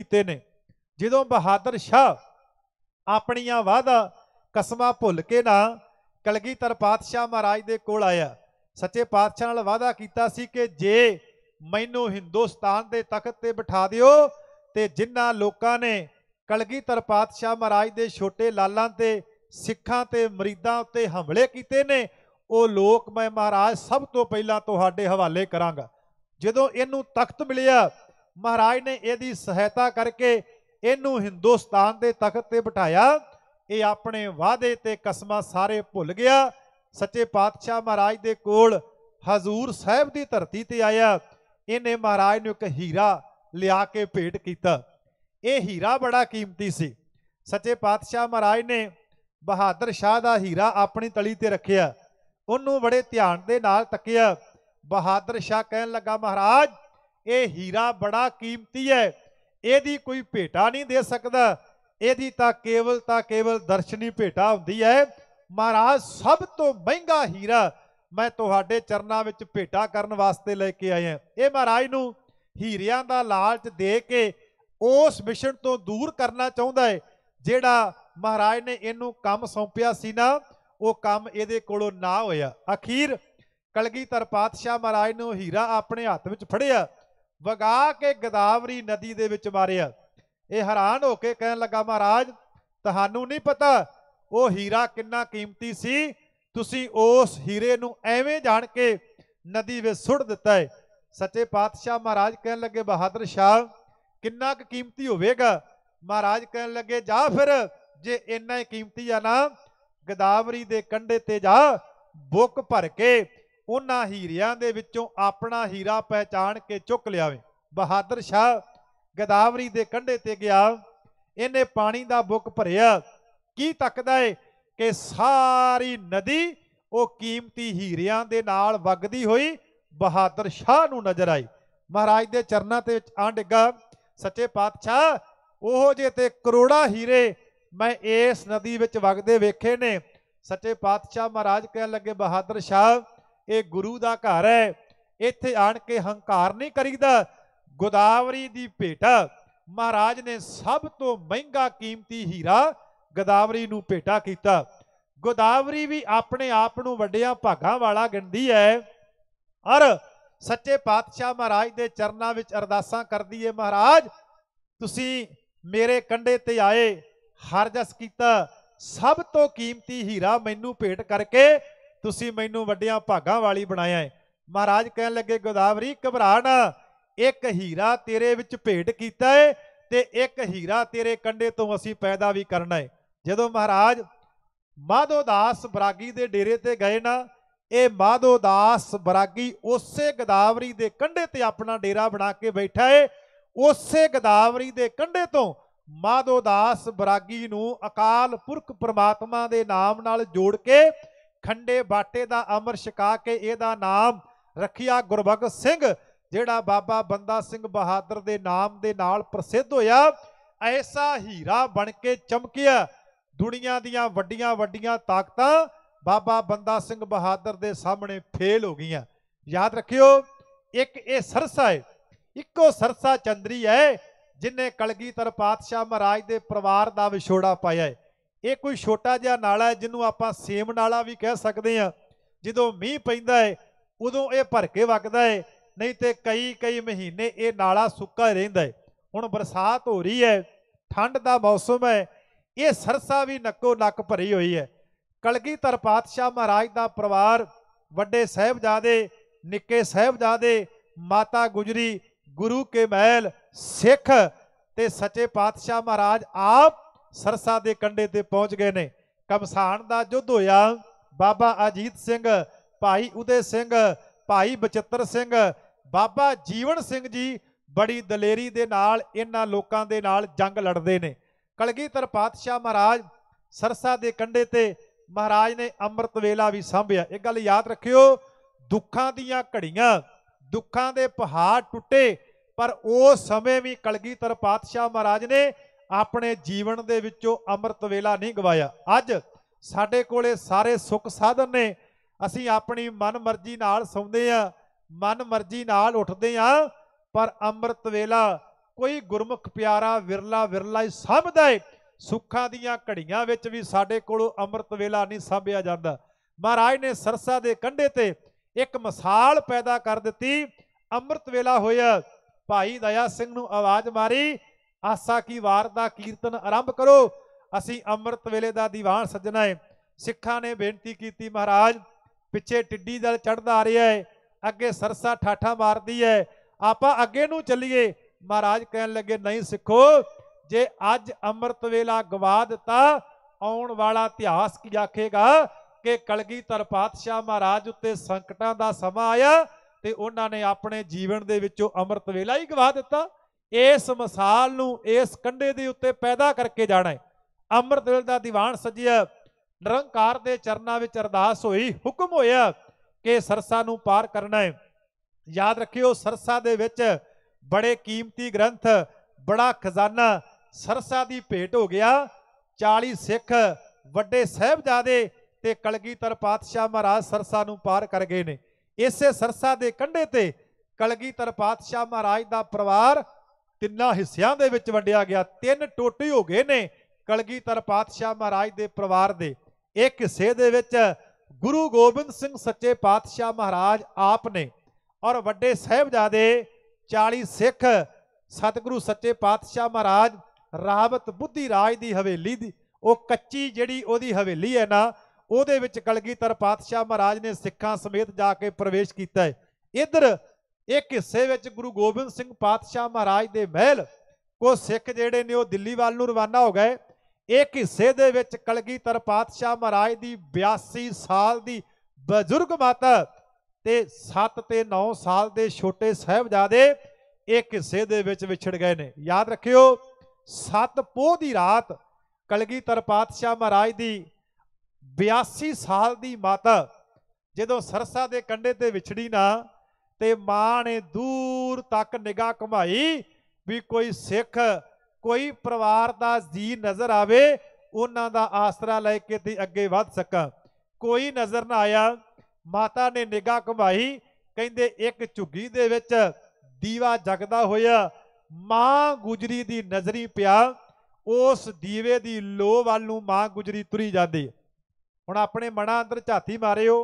कीते ने। जदों बहादुर शाह अपनियां वादा कसमां भुल के ना कलगीधर पातशाह महाराज दे कोल आया, सच्चे पातशाह नाल वादा कीता सी कि जे मैनू हिंदुस्तान दे तख्त ते बिठा दिओ ते जिन्हां लोकां ने कलगीधर पातशाह महाराज दे छोटे लालां ते सिखां ते मरीदां उत्ते हमले कीते ने, वो लोक मैं महाराज सब तो पहलां तुहाडे हवाले करांगा। जदों इहनूं तख्त मिलिया, महाराज ने इहदी सहायता करके इहनूं हिंदुस्तान दे तख्त ते बिठाया। ये अपने वादे ते कसमां सारे भुल गया। सच्चे पातशाह महाराज दे कोल हजूर साहब दी धरती ते आया। इन्हें महाराज नूं एक हीरा लिया के भेंट कीता। ये हीरा बड़ा कीमती सी। सच्चे पातशाह महाराज ने बहादुर शाह दा हीरा अपनी तली ते रखिया, उन्होंने बड़े ध्यान दे नाल तकिया। बहादुर शाह कहन लगा, महाराज ये हीरा बड़ा कीमती है, यदी कोई भेटा नहीं दे सकता, यदी तां केवल दर्शनी भेटा हुंदी है। महाराज सब तो महंगा हीरा मैं तुहाडे चरनां विच भेटा करन वास्ते लेके आया। ये महाराज नूं हीरियां दा लालच दे के उस मिशन तो दूर करना चाहुंदा है जिहड़ा महाराज ने इहनूं काम सौंपिया सी ना, वो काम इहदे कोलों ना होया। अखीर कलगीधर पातशाह महाराज ने हीरा अपने हाथ विच फड़िया, वगा के गोदावरी नदी दे विच मारिया। ये हैरान होके कहन लगा, महाराज तुहानूं नहीं पता वो हीरा कितना कीमती सी, तुसीं उस हीरे नूं एवें जाण के नदी विच सुट दिता है। सच्चे पातशाह महाराज कहन लगे, बहादुर शाह कितना क कीमती होवेगा? महाराज कहन लगे, जा फिर जे इन्ना ही कीमती है ना, गोदावरी दे कंढे ते जा, बुक भर के उन्हां हीरियां दे विचों अपना हीरा पहचान के चुक लियावे। बहादुर शाह गोदावरी दे कंढे ते गया, इन्हें पानी दा बुक भरिया, की तकदा है कि सारी नदी वो कीमती हीरियां दे नाल वगदी हुई बहादुर शाह नूं नजर आई। महाराज दे चरनां ते आ डिग्गा, सच्चे पातशाह ओहो जे ते करोड़ा हीरे मैं इस नदी विच वगदे वेखे ने। सच्चे पातशाह महाराज कहन लगे, बहादुर शाह ये गुरु दा घर है, इत्थे आण के हंकार नहीं करीदा। गोदावरी दी भेटा महाराज ने सब तो महंगा कीमती हीरा गोदावरी नूं भेटा कीता। गोदावरी भी अपने आप नूं वड्डियां भागां वाला गिणदी है और सच्चे पातशाह महाराज दे चरनां विच अरदासां करदी है, महाराज तुसीं मेरे कंढे ते आए, हरजस कीता, सब तो कीमती हीरा मैनू भेंट करके तुसीं मैनू वड्डियां भागां वाली बनाया है। महाराज कहन लगे, गोदावरी घबरा ना, एक हीरा तेरे विच भेंट कीता है ते एक हीरा तेरे कंढे तो असीं पैदा भी करना है। जदों महाराज माधोदास बरागी दे डेरे ते गए ना, ये माधोदास बरागी उसे गोदावरी दे कंढे ते अपना डेरा बना के बैठा है। उसे गोदावरी दे कंढे तो माधोदास बरागी नूं अकाल पुरख परमात्मा दे नाम नाल जोड़ के खंडे बाटे दा अमर छका के इहदा नाम रखिया गुरबख्श सिंह, जिहड़ा बाबा बंदा सिंह बहादुर दे नाम दे नाल प्रसिद्ध होया। ऐसा हीरा बन के चमकिया, दुनिया दियां वड्डियां वड्डियां ताकतां बाबा बंदा सिंह बहादुर दे सामने फेल हो गईयां। याद रखियो, एक ये सरसा है, इको सरसा चंद्री है जिन्हें कलगीधर पातशाह महाराज दे परिवार दा विछोड़ा पाया है। ये कोई छोटा जिहा नाला है जिन्हों आपां सेम नाला भी कह सकते हैं। जदों मींह पैंदा है उदों ये भर के वगदा है, नहीं तो कई महीने ये नाला सुक्का रहिंदा है। हुण बरसात हो रही है, ठंड का मौसम है, ये सरसा भी नक्को नक भरी हुई है। कलगीधर पातशाह महाराज का परिवार वड्डे साहिबजादे, निक्के साहिबजादे, माता गुजरी, गुरु के महल, सिख ते सच्चे पातशाह महाराज आप सरसा के कंढे ते पहुँच गए ने। कमसाण का युद्ध होया, बाबा अजीत सिंह, भाई उदय सिंह, भाई बचित्र सिंह, बाबा जीवन सिंह जी बड़ी दलेरी दे नाल इन्हां लोकां दे नाल जंग लड़दे ने। कलगीधर पातशाह महाराज सरसा के कंढे ते महाराज ने अमृत वेला भी सांभिया। एक गल याद रखियो, दुखां दीयां घड़ियां, दुखां दे पहाड़ टुटे, पर उस समय भी कलगीधर पातशाह महाराज ने अपने जीवन दे विचों अमृत वेला नहीं गवाया। अज साडे कोले सारे सुख साधन ने, असीं अपनी मन मर्जी नाल सौंदे आ, मन मर्जी नाल उठदे आ, पर अमृत वेला ਕੋਈ ਗੁਰਮੁਖ ਪਿਆਰਾ ਵਿਰਲਾ ਵਿਰਲਾ ਹੀ ਸਾਂਭਦਾ ਹੈ। ਸੁੱਖਾਂ ਦੀਆਂ ਘੜੀਆਂ ਵਿੱਚ ਵੀ ਸਾਡੇ ਕੋਲੋਂ ਅੰਮ੍ਰਿਤ ਵੇਲਾ ਨਹੀਂ ਸਾਂਭਿਆ ਜਾਂਦਾ। ਮਹਾਰਾਜ ਨੇ ਸਰਸਾ ਦੇ ਕੰਢੇ ਤੇ ਇੱਕ ਮਿਸਾਲ ਪੈਦਾ ਕਰ ਦਿੱਤੀ। ਅੰਮ੍ਰਿਤ ਵੇਲਾ ਹੋਇਆ, ਭਾਈ ਦਇਆ ਸਿੰਘ ਨੂੰ ਆਵਾਜ਼ ਮਾਰੀ, ਆਸਾ ਕੀ ਵਾਰ ਦਾ ਕੀਰਤਨ ਆਰੰਭ ਕਰੋ, ਅਸੀਂ ਅੰਮ੍ਰਿਤ ਵੇਲੇ ਦਾ ਦੀਵਾਨ ਸੱਜਣਾ ਹੈ। ਸਿੱਖਾਂ ਨੇ ਬੇਨਤੀ ਕੀਤੀ, ਮਹਾਰਾਜ ਪਿੱਛੇ ਟਿੱਡੀ ਦਲ ਚੜ੍ਹਦਾ ਆ ਰਿਹਾ ਹੈ, ਅੱਗੇ ਸਰਸਾ ਠਾਠਾ ਮਾਰਦੀ ਹੈ, ਆਪਾਂ ਅੱਗੇ ਨੂੰ ਚੱਲੀਏ। ਮਹਾਰਾਜ ਕਹਿਣ ਲੱਗੇ, ਨਹੀਂ ਸਿੱਖੋ, ਜੇ ਅੱਜ ਅੰਮ੍ਰਿਤ ਵੇਲਾ ਗਵਾ ਦਿੱਤਾ, ਆਉਣ ਵਾਲਾ ਇਤਿਹਾਸ ਕੀ ਆਖੇਗਾ ਕਿ ਕਲਗੀਧਰ ਪਾਤਸ਼ਾਹ ਮਹਾਰਾਜ ਉੱਤੇ ਸੰਕਟਾਂ ਦਾ ਸਮਾਂ ਆਇਆ ਤੇ ਉਹਨਾਂ ਨੇ ਆਪਣੇ ਜੀਵਨ ਦੇ ਵਿੱਚੋਂ ਅੰਮ੍ਰਿਤ ਵੇਲਾ ਹੀ ਗਵਾ ਦਿੱਤਾ। ਇਸ ਮਿਸਾਲ ਨੂੰ ਇਸ ਕੰਢੇ ਦੇ ਉੱਤੇ ਪੈਦਾ ਕਰਕੇ ਜਾਣਾ ਹੈ। ਅੰਮ੍ਰਿਤ ਵੇਲੇ ਦਾ ਦੀਵਾਨ ਸਜਿਆ, ਨਿਰੰਕਾਰ ਦੇ ਚਰਨਾਂ ਵਿੱਚ ਅਰਦਾਸ ਹੋਈ, ਹੁਕਮ ਹੋਇਆ ਕਿ ਸਰਸਾ ਨੂੰ ਪਾਰ ਕਰਨਾ ਹੈ। ਯਾਦ ਰੱਖਿਓ, ਸਰਸਾ ਦੇ ਵਿੱਚ ਬੜੇ ਕੀਮਤੀ ਗ੍ਰੰਥ, ਬੜਾ ਖਜ਼ਾਨਾ ਸਰਸਾ ਦੀ ਭੇਟ ਹੋ ਗਿਆ। 40 ਸਿੱਖ ਵੱਡੇ ਸਾਹਿਬਜ਼ਾਦੇ ਤੇ ਕਲਗੀਧਰ ਪਾਤਸ਼ਾਹ ਮਹਾਰਾਜ ਸਰਸਾ ਨੂੰ ਪਾਰ ਕਰ ਗਏ ਨੇ। ਇਸੇ ਸਰਸਾ ਦੇ ਕੰਢੇ ਤੇ ਕਲਗੀਧਰ ਪਾਤਸ਼ਾਹ ਮਹਾਰਾਜ ਦਾ ਪਰਿਵਾਰ ਤਿੰਨਾਂ ਹਿੱਸਿਆਂ ਦੇ ਵਿੱਚ ਵੰਡਿਆ ਗਿਆ। 3 ਟੋਟੇ ਹੋ ਗਏ ਨੇ ਕਲਗੀਧਰ ਪਾਤਸ਼ਾਹ ਮਹਾਰਾਜ ਦੇ ਪਰਿਵਾਰ ਦੇ। ਇੱਕ ਹਿੱਸੇ ਦੇ ਵਿੱਚ ਗੁਰੂ ਗੋਬਿੰਦ ਸਿੰਘ ਸੱਚੇ ਪਾਤਸ਼ਾਹ ਮਹਾਰਾਜ ਆਪ ਨੇ, ਔਰ ਵੱਡੇ ਸਾਹਿਬਜ਼ਾਦੇ 40 ਸਿੱਖ ਸਤਿਗੁਰੂ ਸੱਚੇ ਪਾਤਸ਼ਾਹ ਮਹਾਰਾਜ ਰਾਵਤ ਬੁੱਧੀ ਰਾਜ ਦੀ ਹਵੇਲੀ ਦੀ, ਉਹ ਕੱਚੀ ਜਿਹੜੀ ਉਹਦੀ ਹਵੇਲੀ ਹੈ ਨਾ, ਉਹਦੇ ਵਿੱਚ ਕਲਗੀਧਰ ਪਾਤਸ਼ਾਹ ਮਹਾਰਾਜ ਨੇ ਸਿੱਖਾਂ ਸਮੇਤ ਜਾ ਕੇ ਪ੍ਰਵੇਸ਼ ਕੀਤਾ ਹੈ। ਇੱਧਰ ਇੱਕ ਹਿੱਸੇ ਵਿੱਚ ਗੁਰੂ ਗੋਬਿੰਦ ਸਿੰਘ ਪਾਤਸ਼ਾਹ ਮਹਾਰਾਜ ਦੇ ਮਹਿਲ, ਕੋ ਸਿੱਖ ਜਿਹੜੇ ਨੇ ਉਹ ਦਿੱਲੀ ਵੱਲ ਨੂੰ ਰਵਾਨਾ ਹੋ ਗਏ। ਇੱਕ ਹਿੱਸੇ ਦੇ ਵਿੱਚ ਕਲਗੀਧਰ ਪਾਤਸ਼ਾਹ ਮਹਾਰਾਜ ਦੀ 82 ਸਾਲ ਦੀ ਬਜ਼ੁਰਗ ਮਾਤਾ ਤੇ 7 ਤੇ 9 ਸਾਲ ਦੇ ਛੋਟੇ ਸਾਹਿਬਜ਼ਾਦੇ ਇੱਕ ਹਿੱਸੇ ਦੇ ਵਿੱਚ ਵਿਛੜ ਗਏ ਨੇ। ਯਾਦ ਰੱਖਿਓ, 7 ਪੋਹ ਦੀ ਰਾਤ ਕਲਗੀਧਰ ਪਾਤਸ਼ਾਹ ਮਹਾਰਾਜ ਦੀ 82 ਸਾਲ ਦੀ ਮਾਤਾ ਜਦੋਂ ਸਰਸਾ ਦੇ ਕੰਢੇ ਤੇ ਵਿਛੜੀ ਨਾ, ਤੇ ਮਾਂ ਨੇ ਦੂਰ ਤੱਕ ਨਿਗਾਹ ਘੁਮਾਈ ਵੀ ਕੋਈ ਸਿੱਖ, ਕੋਈ ਪਰਿਵਾਰ ਦਾ ਜੀ ਨਜ਼ਰ ਆਵੇ, ਉਹਨਾਂ ਦਾ ਆਸਰਾ ਲੈ ਕੇ ਤੇ ਅੱਗੇ ਵੱਧ ਸਕਾਂ। ਕੋਈ ਨਜ਼ਰ ਨਾ ਆਇਆ। ਮਾਤਾ ਨੇ ਨਿਗਾਹ ਘੁਮਾਈ, ਕਹਿੰਦੇ ਇੱਕ ਝੁੱਗੀ ਦੇ ਵਿੱਚ ਦੀਵਾ ਜਗਦਾ ਹੋਇਆ ਮਾਂ ਗੁਜਰੀ ਦੀ ਨਜ਼ਰੀ ਪਿਆ। ਉਸ ਦੀਵੇ ਦੀ ਲੋ ਵੱਲ ਨੂੰ ਮਾਂ ਗੁਜਰੀ ਤੁਰੀ ਜਾਂਦੀ। ਹੁਣ ਆਪਣੇ ਮਨਾਂ ਅੰਦਰ ਝਾਤੀ ਮਾਰਿਓ,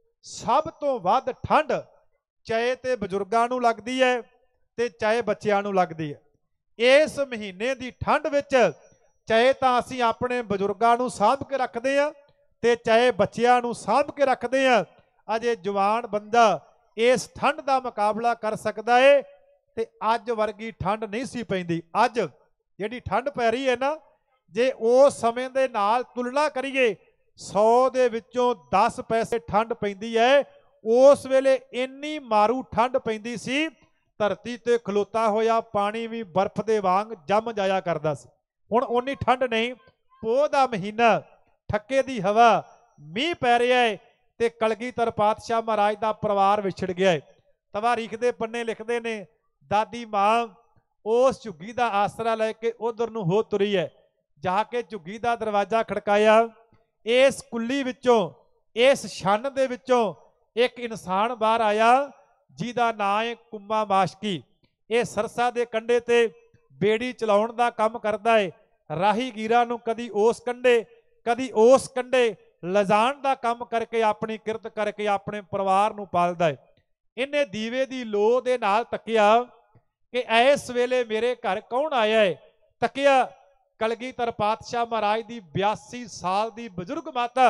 ਸਭ ਤੋਂ ਵੱਧ ਠੰਡ ਚਾਹੇ ਤੇ ਬਜ਼ੁਰਗਾਂ ਨੂੰ ਲੱਗਦੀ ਹੈ ਤੇ ਚਾਹੇ ਬੱਚਿਆਂ ਨੂੰ ਲੱਗਦੀ ਹੈ। ਇਸ ਮਹੀਨੇ ਦੀ ਠੰਡ ਵਿੱਚ ਚਾਹੇ ਤਾਂ ਅਸੀਂ ਆਪਣੇ ਬਜ਼ੁਰਗਾਂ ਨੂੰ ਸਾਂਭ ਕੇ ਰੱਖਦੇ ਆ ਤੇ ਚਾਹੇ ਬੱਚਿਆਂ ਨੂੰ ਸਾਂਭ ਕੇ ਰੱਖਦੇ ਆ। ਅਜੇ ਜਵਾਨ ਬੰਦਾ ਇਸ ਠੰਡ ਦਾ ਮੁਕਾਬਲਾ ਕਰ ਸਕਦਾ ਏ, ਤੇ ਅੱਜ ਵਰਗੀ ਠੰਡ ਨਹੀਂ ਸੀ ਪੈਂਦੀ। ਅੱਜ ਜਿਹੜੀ ਠੰਡ ਪੈ ਰਹੀ ਹੈ ਨਾ, ਜੇ ਉਸ ਸਮੇਂ ਦੇ ਨਾਲ ਤੁਲਨਾ ਕਰੀਏ, 100 ਦੇ ਵਿੱਚੋਂ 10 ਪੈਸੇ ਠੰਡ ਪੈਂਦੀ ਹੈ। ਉਸ ਵੇਲੇ ਇੰਨੀ ਮਾਰੂ ਠੰਡ ਪੈਂਦੀ ਸੀ, ਧਰਤੀ ਤੇ ਖਲੋਤਾ ਹੋਇਆ ਪਾਣੀ ਵੀ ਬਰਫ਼ ਦੇ ਵਾਂਗ ਜੰਮ ਜਾਇਆ ਕਰਦਾ ਸੀ। ਹੁਣ ਓਨੀ ਠੰਡ ਨਹੀਂ। ਪੋਹ ਦਾ ਮਹੀਨਾ, ਠੱਕੇ ਦੀ ਹਵਾ, ਮੀਂਹ ਪੈ ਰਿਹਾ ਹੈ ਤੇ ਕਲਗੀਧਰ ਪਾਤਸ਼ਾਹ ਮਹਾਰਾਜ ਦਾ ਪਰਿਵਾਰ ਵਿਛੜ ਗਿਆ ਹੈ। ਤਵਾਰੀਖ ਦੇ ਪੰਨੇ ਲਿਖਦੇ ਨੇ, ਦਾਦੀ ਮਾਂ ਉਸ ਝੁੱਗੀ ਦਾ ਆਸਰਾ ਲੈ ਕੇ ਉਧਰ ਨੂੰ ਹੋ ਤੁਰੀ ਹੈ। ਜਾ ਕੇ ਝੁੱਗੀ ਦਾ ਦਰਵਾਜ਼ਾ ਖੜਕਾਇਆ। ਇਸ ਕੁੱਲੀ ਵਿੱਚੋਂ, ਇਸ ਛੰਨ ਦੇ ਵਿੱਚੋਂ ਇੱਕ ਇਨਸਾਨ ਬਾਹਰ ਆਇਆ ਜਿਹਦਾ ਨਾਂ ਹੈ ਕੁੰਮਾ ਮਾਸ਼ਕੀ। ਇਹ ਸਰਸਾ ਦੇ ਕੰਢੇ ਤੇ ਬੇੜੀ ਚਲਾਉਣ ਦਾ ਕੰਮ ਕਰਦਾ ਹੈ। ਰਾਹੀਗੀਰਾਂ ਨੂੰ ਕਦੀ ਉਸ ਕੰਢੇ ਕਦੀ ਉਸ ਕੰਢੇ ਲਿਜਾਣ ਦਾ ਕੰਮ ਕਰਕੇ ਆਪਣੀ ਕਿਰਤ ਕਰਕੇ ਆਪਣੇ ਪਰਿਵਾਰ ਨੂੰ ਪਾਲਦਾ ਹੈ। ਇਹਨੇ ਦੀਵੇ ਦੀ ਲੋ ਦੇ ਨਾਲ ਤੱਕਿਆ ਕਿ ਇਸ ਵੇਲੇ ਮੇਰੇ ਘਰ ਕੌਣ ਆਇਆ ਹੈ। ਤੱਕਿਆ, ਕਲਗੀਧਰ ਪਾਤਸ਼ਾਹ ਮਹਾਰਾਜ ਦੀ 82 ਸਾਲ ਦੀ ਬਜ਼ੁਰਗ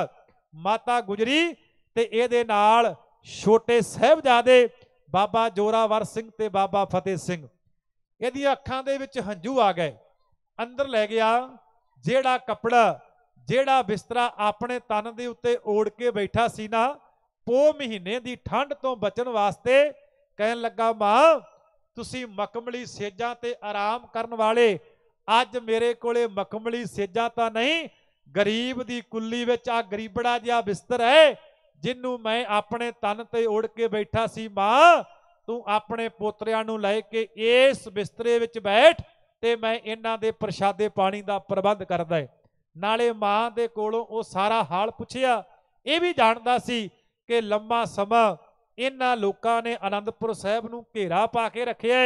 ਮਾਤਾ ਗੁਜਰੀ ਤੇ ਇਹਦੇ ਨਾਲ ਛੋਟੇ ਸਾਹਿਬਜ਼ਾਦੇ ਬਾਬਾ ਜੋਰਾਵਰ ਸਿੰਘ ਤੇ ਬਾਬਾ ਫਤਿਹ ਸਿੰਘ। ਇਹਦੀਆਂ ਅੱਖਾਂ ਦੇ ਵਿੱਚ ਹੰਝੂ ਆ ਗਏ। ਅੰਦਰ ਲੈ ਗਿਆ। ਜਿਹੜਾ ਕੱਪੜਾ, ਜਿਹੜਾ ਬਿਸਤਰਾ ਆਪਣੇ ਤਨ ਦੇ ਉੱਤੇ ਓੜ ਕੇ ਬੈਠਾ ਸੀ ਨਾ, ਪੋਹ ਮਹੀਨੇ ਦੀ ਠੰਡ ਤੋਂ ਬਚਣ ਵਾਸਤੇ, ਕਹਿਣ ਲੱਗਾ, ਮਾਂ ਤੁਸੀਂ ਮਖਮਲੀ ਸੇਜਾਂ ਤੇ ਆਰਾਮ ਕਰਨ ਵਾਲੇ, ਅੱਜ ਮੇਰੇ ਕੋਲੇ ਮਖਮਲੀ ਸੇਜਾਂ ਤਾਂ ਨਹੀਂ, ਗਰੀਬ ਦੀ ਕੁੱਲੀ ਵਿੱਚ ਆ ਗਰੀਬੜਾ ਜਿਹਾ ਬਿਸਤਰ ਹੈ ਜਿਹਨੂੰ ਮੈਂ ਆਪਣੇ ਤਨ ਤੇ ਓੜ ਕੇ ਬੈਠਾ ਸੀ। ਮਾਂ ਤੂੰ ਆਪਣੇ ਪੋਤਰਿਆਂ ਨੂੰ ਲੈ ਕੇ ਇਸ ਬਿਸਤਰੇ ਵਿੱਚ ਬੈਠ ਤੇ ਮੈਂ ਇਹਨਾਂ ਦੇ ਪ੍ਰਸ਼ਾਦੇ ਪਾਣੀ ਦਾ ਪ੍ਰਬੰਧ ਕਰਦਾ ਹੈ। ਨਾਲੇ ਮਾਂ ਦੇ ਕੋਲੋਂ ਉਹ ਸਾਰਾ ਹਾਲ ਪੁੱਛਿਆ। ਇਹ ਵੀ ਜਾਣਦਾ ਸੀ ਕਿ ਲੰਮਾ ਸਮਾਂ ਇਹਨਾਂ ਲੋਕਾਂ ਨੇ ਆਨੰਦਪੁਰ ਸਾਹਿਬ ਨੂੰ ਘੇਰਾ ਪਾ ਕੇ ਰੱਖਿਆ ਹੈ।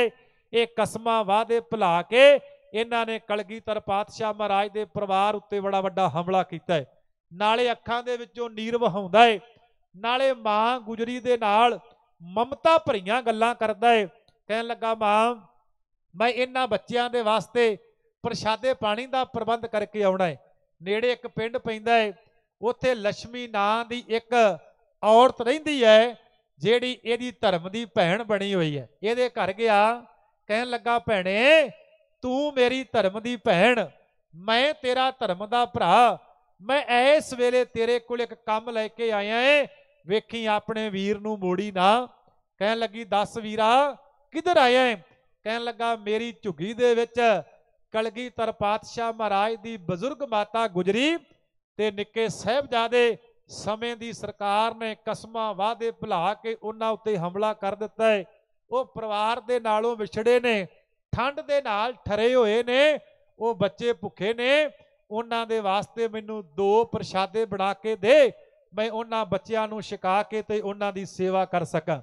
ਇਹ ਕਸਮਾਂ ਵਾਅਦੇ ਭੁਲਾ ਕੇ ਇਹਨਾਂ ਨੇ ਕਲਗੀਧਰ ਪਾਤਸ਼ਾਹ ਮਹਾਰਾਜ ਦੇ ਪਰਿਵਾਰ ਉੱਤੇ ਬੜਾ ਵੱਡਾ ਹਮਲਾ ਕੀਤਾ ਹੈ। ਨਾਲੇ ਅੱਖਾਂ ਦੇ ਵਿੱਚੋਂ ਨੀਰ ਵਹਾਉਂਦਾ ਹੈ, ਨਾਲੇ ਮਾਂ ਗੁਜਰੀ ਦੇ ਨਾਲ ਮਮਤਾ ਭਰੀਆਂ ਗੱਲਾਂ ਕਰਦਾ ਹੈ। ਕਹਿਣ ਲੱਗਾ, ਮਾਂ ਮੈਂ ਇਹਨਾਂ ਬੱਚਿਆਂ ਦੇ ਵਾਸਤੇ ਪ੍ਰਸ਼ਾਦੇ ਪਾਣੀ ਦਾ ਪ੍ਰਬੰਧ ਕਰਕੇ ਆਉਣਾ ਹੈ। ਨੇੜੇ ਇੱਕ ਪਿੰਡ ਪੈਂਦਾ ਹੈ, ਉੱਥੇ ਲక్ష్ਮੀ ਨਾਂ ਦੀ ਇੱਕ ਔਰਤ ਰਹਿੰਦੀ ਹੈ, ਜਿਹੜੀ ਇਹਦੀ ਧਰਮ ਦੀ ਭੈਣ ਬਣੀ ਹੋਈ ਹੈ। ਇਹਦੇ ਘਰ ਗਿਆ, ਕਹਿਣ ਲੱਗਾ, ਭੈਣੇ ਤੂੰ ਮੇਰੀ ਧਰਮ ਦੀ ਭੈਣ, ਮੈਂ ਤੇਰਾ ਧਰਮ ਦਾ ਭਰਾ, ਮੈਂ ਇਸ ਵੇਲੇ ਤੇਰੇ ਕੋਲ ਇੱਕ ਕੰਮ ਲੈ ਕੇ ਆਇਆ ਏ, ਵੇਖੀ ਆਪਣੇ ਵੀਰ ਨੂੰ ਮੋੜੀ ਨਾ। ਕਹਿਣ ਲੱਗੀ, ਦੱਸ ਵੀਰਾ ਕਿੱਧਰ ਆਇਆ ਏ? ਕਹਿਣ ਲੱਗਾ, ਮੇਰੀ ਝੁੱਗੀ ਦੇ ਵਿੱਚ ਕਲਗੀਧਰ ਪਾਤਸ਼ਾਹ ਮਹਾਰਾਜ ਦੀ ਬਜ਼ੁਰਗ ਮਾਤਾ ਗੁਜਰੀ ਤੇ ਨਿੱਕੇ ਸਾਹਿਬਜ਼ਾਦੇ ਸਮੇਂ ਦੀ ਸਰਕਾਰ ਨੇ ਕਸਮਾਂ ਵਾਅਦੇ ਭੁਲਾ ਕੇ ਉਹਨਾਂ ਉੱਤੇ ਹਮਲਾ ਕਰ ਦਿੱਤਾ ਹੈ। ਉਹ ਪਰਿਵਾਰ ਦੇ ਨਾਲੋਂ ਵਿਛੜੇ ਨੇ, ਠੰਡ ਦੇ ਨਾਲ ਠਰੇ ਹੋਏ ਨੇ, ਉਹ ਬੱਚੇ ਭੁੱਖੇ ਨੇ, ਉਹਨਾਂ ਦੇ ਵਾਸਤੇ ਮੈਨੂੰ 2 ਪ੍ਰਸ਼ਾਦੇ ਬਣਾ ਕੇ ਦੇ, ਮੈਂ ਉਹਨਾਂ ਬੱਚਿਆਂ ਨੂੰ ਛਕਾ ਕੇ ਤੇ ਉਹਨਾਂ ਦੀ ਸੇਵਾ ਕਰ ਸਕਾਂ।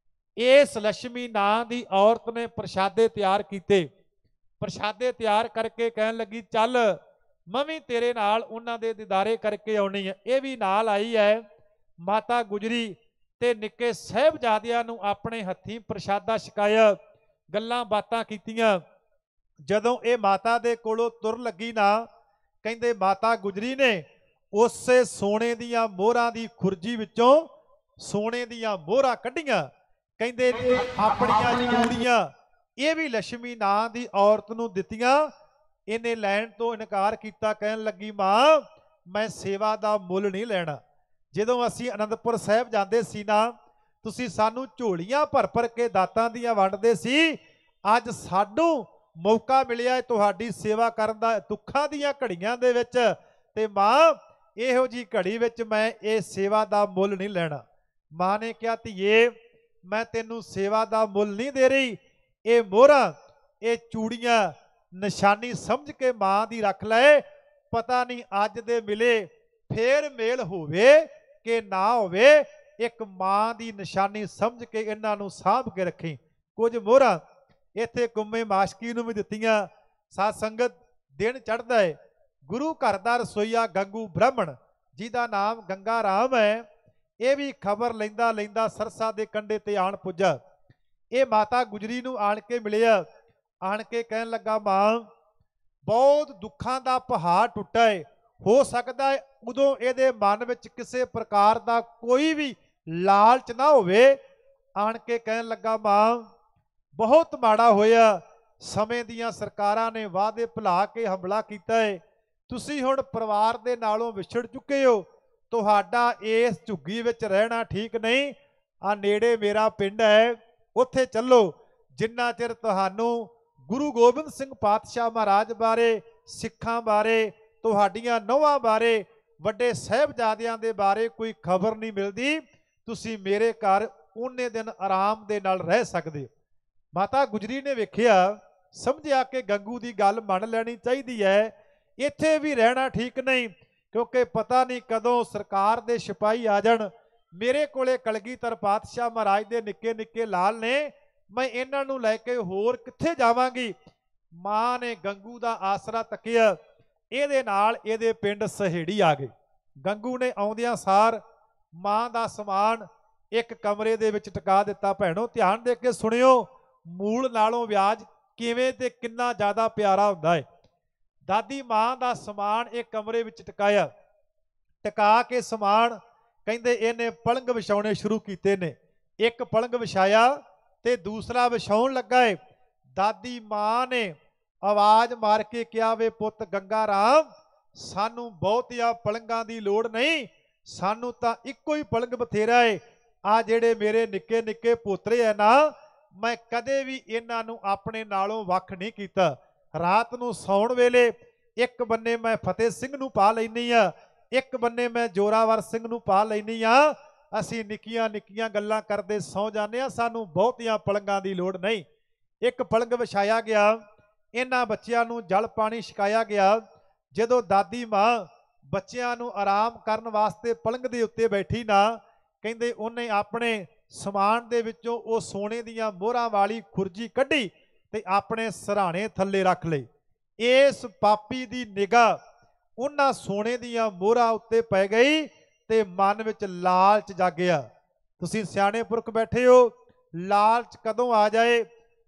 ਇਸ ਲక్ష్ਮੀ ਨਾਂ ਦੀ ਔਰਤ ਨੇ ਪ੍ਰਸ਼ਾਦੇ ਤਿਆਰ ਕੀਤੇ। ਪ੍ਰਸ਼ਾਦੇ ਤਿਆਰ ਕਰਕੇ ਕਹਿਣ ਲੱਗੀ, ਚੱਲ ਮੈਂ ਵੀ ਤੇਰੇ ਨਾਲ ਉਹਨਾਂ ਦੇ ਦੀਦਾਰੇ ਕਰਕੇ ਆਉਣੀ ਹੈ। ਇਹ ਵੀ ਨਾਲ ਆਈ ਹੈ। ਮਾਤਾ ਗੁਜਰੀ ਤੇ ਨਿੱਕੇ ਸਾਹਿਬਜ਼ਾਦਿਆਂ ਨੂੰ ਆਪਣੇ ਹੱਥੀਂ ਪ੍ਰਸ਼ਾਦਾ ਛਕਾਇਆ, ਗੱਲਾਂ ਬਾਤਾਂ ਕੀਤੀਆਂ। ਜਦੋਂ ਇਹ ਮਾਤਾ ਦੇ ਕੋਲੋਂ ਤੁਰ ਲੱਗੀ ਨਾ, ਕਹਿੰਦੇ ਮਾਤਾ ਗੁਜਰੀ ਨੇ ਉਸੇ ਸੋਨੇ ਦੀਆਂ ਮੋਹਰਾਂ ਦੀ ਖੁਰਜੀ ਵਿੱਚੋਂ ਸੋਨੇ ਦੀਆਂ ਮੋਹਰਾਂ ਕੱਢੀਆਂ। ਕਹਿੰਦੇ ਆਪਣੀਆਂ ਚੂੜੀਆਂ ਇਹ ਵੀ ਲక్ష్ਮੀ ਨਾਂ ਦੀ ਔਰਤ ਨੂੰ ਦਿੱਤੀਆਂ। ਇਹਨੇ ਲੈਣ ਤੋਂ ਇਨਕਾਰ ਕੀਤਾ, ਕਹਿਣ ਲੱਗੀ, ਮਾਂ ਮੈਂ ਸੇਵਾ ਦਾ ਮੁੱਲ ਨਹੀਂ ਲੈਣਾ। ਜਦੋਂ ਅਸੀਂ ਅਨੰਦਪੁਰ ਸਾਹਿਬ ਜਾਂਦੇ ਸੀ ਨਾ, ਤੁਸੀਂ ਸਾਨੂੰ ਝੋਲੀਆਂ ਭਰ ਭਰ ਕੇ ਦਾਤਾਂ ਦੀਆਂ ਵੰਡਦੇ ਸੀ। ਅੱਜ ਸਾਨੂੰ ਮੌਕਾ ਮਿਲਿਆ ਤੁਹਾਡੀ ਸੇਵਾ ਕਰਨ ਦਾ ਦੁੱਖਾਂ ਦੀਆਂ ਘੜੀਆਂ ਦੇ ਵਿੱਚ, ਤੇ ਮਾਂ ਇਹੋ ਜੀ ਘੜੀ ਵਿੱਚ ਮੈਂ ਇਹ ਸੇਵਾ ਦਾ ਮੁੱਲ ਨਹੀਂ ਲੈਣਾ। ਮਾਂ ਨੇ ਕਿਹਾ, ਧੀਏ ਮੈਂ ਤੈਨੂੰ ਸੇਵਾ ਦਾ ਮੁੱਲ ਨਹੀਂ ਦੇ ਰਹੀ, ਇਹ ਮੋਹਰਾਂ ਇਹ ਚੂੜੀਆਂ ਨਿਸ਼ਾਨੀ ਸਮਝ ਕੇ ਮਾਂ ਦੀ ਰੱਖ ਲੈ। ਪਤਾ ਨਹੀਂ ਅੱਜ ਦੇ ਮਿਲੇ ਫੇਰ ਮੇਲ ਹੋਵੇ ਕਿ ਨਾ ਹੋਵੇ, ਇੱਕ ਮਾਂ ਦੀ ਨਿਸ਼ਾਨੀ ਸਮਝ ਕੇ ਇਹਨਾਂ ਨੂੰ ਸਾਂਭ ਕੇ ਰੱਖੀ। ਕੁਝ ਮੋਹਰਾਂ ਇੱਥੇ ਗੁੰਮੇ ਮਾਸ਼ਕੀ ਨੂੰ ਵੀ ਦਿੱਤੀਆਂ। ਸਾਧ ਸੰਗਤ ਦਿਨ ਚੜ੍ਹਦਾ ਹੈ, ਗੁਰੂ ਘਰ ਦਾ ਰਸੋਈਆ ਗੰਗੂ ਬ੍ਰਾਹਮਣ ਜਿਹਦਾ ਨਾਮ ਗੰਗਾ ਰਾਮ ਹੈ, ਇਹ ਵੀ ਖਬਰ ਲੈਂਦਾ ਲੈਂਦਾ ਸਰਸਾ ਦੇ ਕੰਢੇ ਤੇ ਆਣ ਪੁੱਜਾ। ਇਹ ਮਾਤਾ ਗੁਜਰੀ ਨੂੰ ਆਣ ਕੇ ਮਿਲਿਆ। ਆਣ ਕੇ ਕਹਿਣ ਲੱਗਾ, ਮਾਂ ਬਹੁਤ ਦੁੱਖਾਂ ਦਾ ਪਹਾੜ ਟੁੱਟਾ ਹੈ, ਹੋ ਸਕਦਾ ਹੈ ਉਦੋਂ ਇਹਦੇ ਮਨ ਵਿੱਚ ਕਿਸੇ ਪ੍ਰਕਾਰ ਦਾ ਕੋਈ ਵੀ ਲਾਲਚ ਨਾ ਹੋਵੇ। ਆਣ ਕੇ ਕਹਿਣ ਲੱਗਾ, ਮਾਂ ਬਹੁਤ ਮਾੜਾ ਹੋਇਆ, ਸਮੇਂ ਦੀਆਂ ਸਰਕਾਰਾਂ ਨੇ ਵਾਅਦੇ ਭੁਲਾ ਕੇ ਹਮਲਾ ਕੀਤਾ ਹੈ। ਤੁਸੀਂ ਹੁਣ ਪਰਿਵਾਰ ਦੇ ਨਾਲੋਂ ਵਿਛੜ ਚੁੱਕੇ ਹੋ, ਤੁਹਾਡਾ ਇਸ ਝੁੱਗੀ ਵਿੱਚ ਰਹਿਣਾ ਠੀਕ ਨਹੀਂ। ਆ ਨੇੜੇ ਮੇਰਾ ਪਿੰਡ ਹੈ, ਉੱਥੇ ਚੱਲੋ। ਜਿੰਨਾ ਚਿਰ ਤੁਹਾਨੂੰ ਗੁਰੂ ਗੋਬਿੰਦ ਸਿੰਘ ਪਾਤਸ਼ਾਹ ਮਹਾਰਾਜ ਬਾਰੇ, ਸਿੱਖਾਂ ਬਾਰੇ, ਤੁਹਾਡੀਆਂ ਨੌਹਾਂ ਬਾਰੇ, ਵੱਡੇ ਸਾਹਿਬਜ਼ਾਦਿਆਂ ਦੇ ਬਾਰੇ ਕੋਈ ਖਬਰ ਨਹੀਂ ਮਿਲਦੀ, ਤੁਸੀਂ ਮੇਰੇ ਘਰ ਉਹਨੇ ਦਿਨ ਆਰਾਮ ਦੇ ਨਾਲ ਰਹਿ ਸਕਦੇ ਹੋ। ਮਾਤਾ ਗੁਜਰੀ ਨੇ ਵੇਖਿਆ, ਸਮਝਿਆ ਕਿ ਗੰਗੂ ਦੀ ਗੱਲ ਮੰਨ ਲੈਣੀ ਚਾਹੀਦੀ ਹੈ, ਇੱਥੇ ਵੀ ਰਹਿਣਾ ਠੀਕ ਨਹੀਂ, ਕਿਉਂਕਿ ਪਤਾ ਨਹੀਂ ਕਦੋਂ ਸਰਕਾਰ ਦੇ ਸਿਪਾਹੀ ਆ ਜਾਣ। ਮੇਰੇ ਕੋਲੇ ਕਲਗੀਧਰ ਪਾਤਸ਼ਾਹ ਮਹਾਰਾਜ ਦੇ ਨਿੱਕੇ ਨਿੱਕੇ ਲਾਲ ਨੇ, ਮੈਂ ਇਹਨਾਂ ਨੂੰ ਲੈ ਕੇ ਹੋਰ ਕਿੱਥੇ ਜਾਵਾਂਗੀ। ਮਾਂ ਨੇ ਗੰਗੂ ਦਾ ਆਸਰਾ ਤੱਕਿਆ। ਇਹਦੇ ਨਾਲ ਇਹਦੇ ਪਿੰਡ ਸਹੇੜੀ ਆ ਗਏ। ਗੰਗੂ ਨੇ ਆਉਂਦਿਆਂ ਸਾਰ ਮਾਂ ਦਾ ਸਮਾਨ ਇੱਕ ਕਮਰੇ ਦੇ ਵਿੱਚ ਟਿਕਾ ਦਿੱਤਾ। ਭੈਣੋ ਧਿਆਨ ਦੇ ਕੇ ਸੁਣਿਓ, ਮੂਲ ਨਾਲੋਂ ਵਿਆਜ ਕਿਵੇਂ ਤੇ ਕਿੰਨਾ ਜ਼ਿਆਦਾ ਪਿਆਰਾ ਹੁੰਦਾ ਹੈ। ਦਾਦੀ ਮਾਂ ਦਾ ਸਮਾਨ ਇੱਕ ਕਮਰੇ ਵਿੱਚ ਟਿਕਾਇਆ। ਟਿਕਾ ਕੇ ਸਮਾਨ ਕਹਿੰਦੇ ਇਹਨੇ ਪਲੰਗ ਵਿਛਾਉਣੇ ਸ਼ੁਰੂ ਕੀਤੇ ਨੇ। ਇੱਕ ਪਲੰਗ ਵਿਛਾਇਆ ਤੇ ਦੂਸਰਾ ਵਿਛਾਉਣ ਲੱਗਾ ਏ। ਦਾਦੀ ਮਾਂ ਨੇ ਆਵਾਜ਼ ਮਾਰ ਕੇ ਕਿਹਾ, ਵੇ ਪੁੱਤ ਗੰਗਾ ਰਾਮ, ਸਾਨੂੰ ਬਹੁਤੀਆਂ ਪਲੰਗਾਂ ਦੀ ਲੋੜ ਨਹੀਂ, ਸਾਨੂੰ ਤਾਂ ਇੱਕੋ ਹੀ ਪਲੰਗ ਬਥੇਰਾ ਏ। ਆ ਜਿਹੜੇ ਮੇਰੇ ਨਿੱਕੇ ਨਿੱਕੇ ਪੋਤਰੇ ਹੈ ਨਾ, ਮੈਂ ਕਦੇ ਵੀ ਇਹਨਾਂ ਨੂੰ ਆਪਣੇ ਨਾਲੋਂ ਵੱਖ ਨਹੀਂ ਕੀਤਾ। ਰਾਤ ਨੂੰ ਸੌਣ ਵੇਲੇ ਇੱਕ ਬੰਨੇ ਮੈਂ ਫਤਿਹ ਸਿੰਘ ਨੂੰ ਪਾ ਲੈਂਦੀ ਆ, ਇੱਕ ਬੰਨੇ ਮੈਂ ਜੋਰਾਵਰ ਸਿੰਘ ਨੂੰ ਪਾ ਲੈਂਦੀ ਆ। ਅਸੀਂ ਨਿੱਕੀਆਂ ਨਿੱਕੀਆਂ ਗੱਲਾਂ ਕਰਦੇ ਸੌ ਜਾਂਦੇ ਆ, ਸਾਨੂੰ ਬਹੁਤੀਆਂ ਪਲੰਗਾਂ ਦੀ ਲੋੜ ਨਹੀਂ। ਇੱਕ ਪਲੰਗ ਵਿਛਾਇਆ ਗਿਆ, ਇਹਨਾਂ ਬੱਚਿਆਂ ਨੂੰ ਜਲ ਪਾਣੀ ਛਕਾਇਆ ਗਿਆ। ਜਦੋਂ ਦਾਦੀ ਮਾਂ ਬੱਚਿਆਂ ਨੂੰ ਆਰਾਮ ਕਰਨ ਵਾਸਤੇ ਪਲੰਗ ਦੇ ਉੱਤੇ ਬੈਠੀ ਨਾ, ਕਹਿੰਦੇ ਉਹਨੇ ਆਪਣੇ ਸਮਾਨ ਦੇ ਵਿੱਚੋਂ ਉਹ ਸੋਨੇ ਦੀਆਂ ਮੋਹਰਾਂ ਵਾਲੀ ਖੁਰਜੀ ਕੱਢੀ ਤੇ ਆਪਣੇ ਸਰਾਣੇ ਥੱਲੇ ਰੱਖ ਲਏ। ਇਸ ਪਾਪੀ ਦੀ ਨਿਗਾਹ ਉਹਨਾਂ ਸੋਨੇ ਦੀਆਂ ਮੋਹਰਾਂ ਉੱਤੇ ਪੈ ਗਈ ਤੇ ਮਨ ਵਿੱਚ ਲਾਲਚ ਜਾਗਿਆ। ਤੁਸੀਂ ਸਿਆਣੇ ਪੁਰਖ ਬੈਠੇ ਹੋ, ਲਾਲਚ ਕਦੋਂ ਆ ਜਾਏ,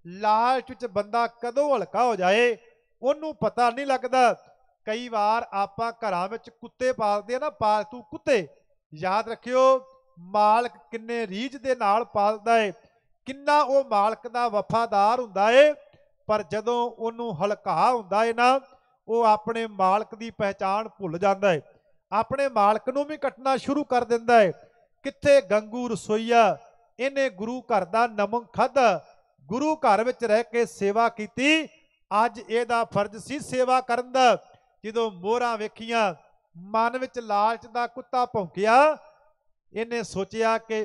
ਲਾਲਚ ਵਿੱਚ ਬੰਦਾ ਕਦੋਂ ਹਲਕਾ ਹੋ ਜਾਏ ਉਹਨੂੰ ਪਤਾ ਨਹੀਂ ਲੱਗਦਾ। ਕਈ ਵਾਰ ਆਪਾਂ ਘਰਾਂ ਵਿੱਚ ਕੁੱਤੇ ਪਾਲਦੇ ਆ ਨਾ, ਪਾਲਤੂ ਕੁੱਤੇ, ਯਾਦ ਰੱਖਿਓ ਮਾਲਕ ਕਿੰਨੇ ਰੀਝ ਦੇ ਨਾਲ ਪਾਲਦਾ ਏ, ਕਿੰਨਾ ਉਹ ਮਾਲਕ ਦਾ ਵਫਾਦਾਰ ਹੁੰਦਾ ਏ, ਪਰ ਜਦੋਂ ਉਹਨੂੰ ਹਲਕਾ ਹੁੰਦਾ ਏ ਨਾ ਉਹ ਆਪਣੇ ਮਾਲਕ ਦੀ ਪਹਿਚਾਣ ਭੁੱਲ ਜਾਂਦਾ ਏ, ਆਪਣੇ ਮਾਲਕ ਨੂੰ ਵੀ ਕੱਟਣਾ ਸ਼ੁਰੂ ਕਰ ਦਿੰਦਾ ਏ। ਕਿੱਥੇ ਗੰਗੂ ਰਸੋਈਆ, ਇਹਨੇ ਗੁਰੂ ਘਰ ਦਾ ਨਮਕ ਖਾਧਾ, ਗੁਰੂ ਘਰ ਵਿੱਚ ਰਹਿ ਕੇ ਸੇਵਾ ਕੀਤੀ, ਅੱਜ ਇਹਦਾ ਫਰਜ਼ ਸੀ ਸੇਵਾ ਕਰਨ ਦਾ। ਜਦੋਂ ਮੋਹਰਾਂ ਵੇਖੀਆਂ ਮਨ ਵਿੱਚ ਲਾਲਚ ਦਾ ਕੁੱਤਾ ਭੌਂਕਿਆ, ਇਹਨੇ ਸੋਚਿਆ ਕਿ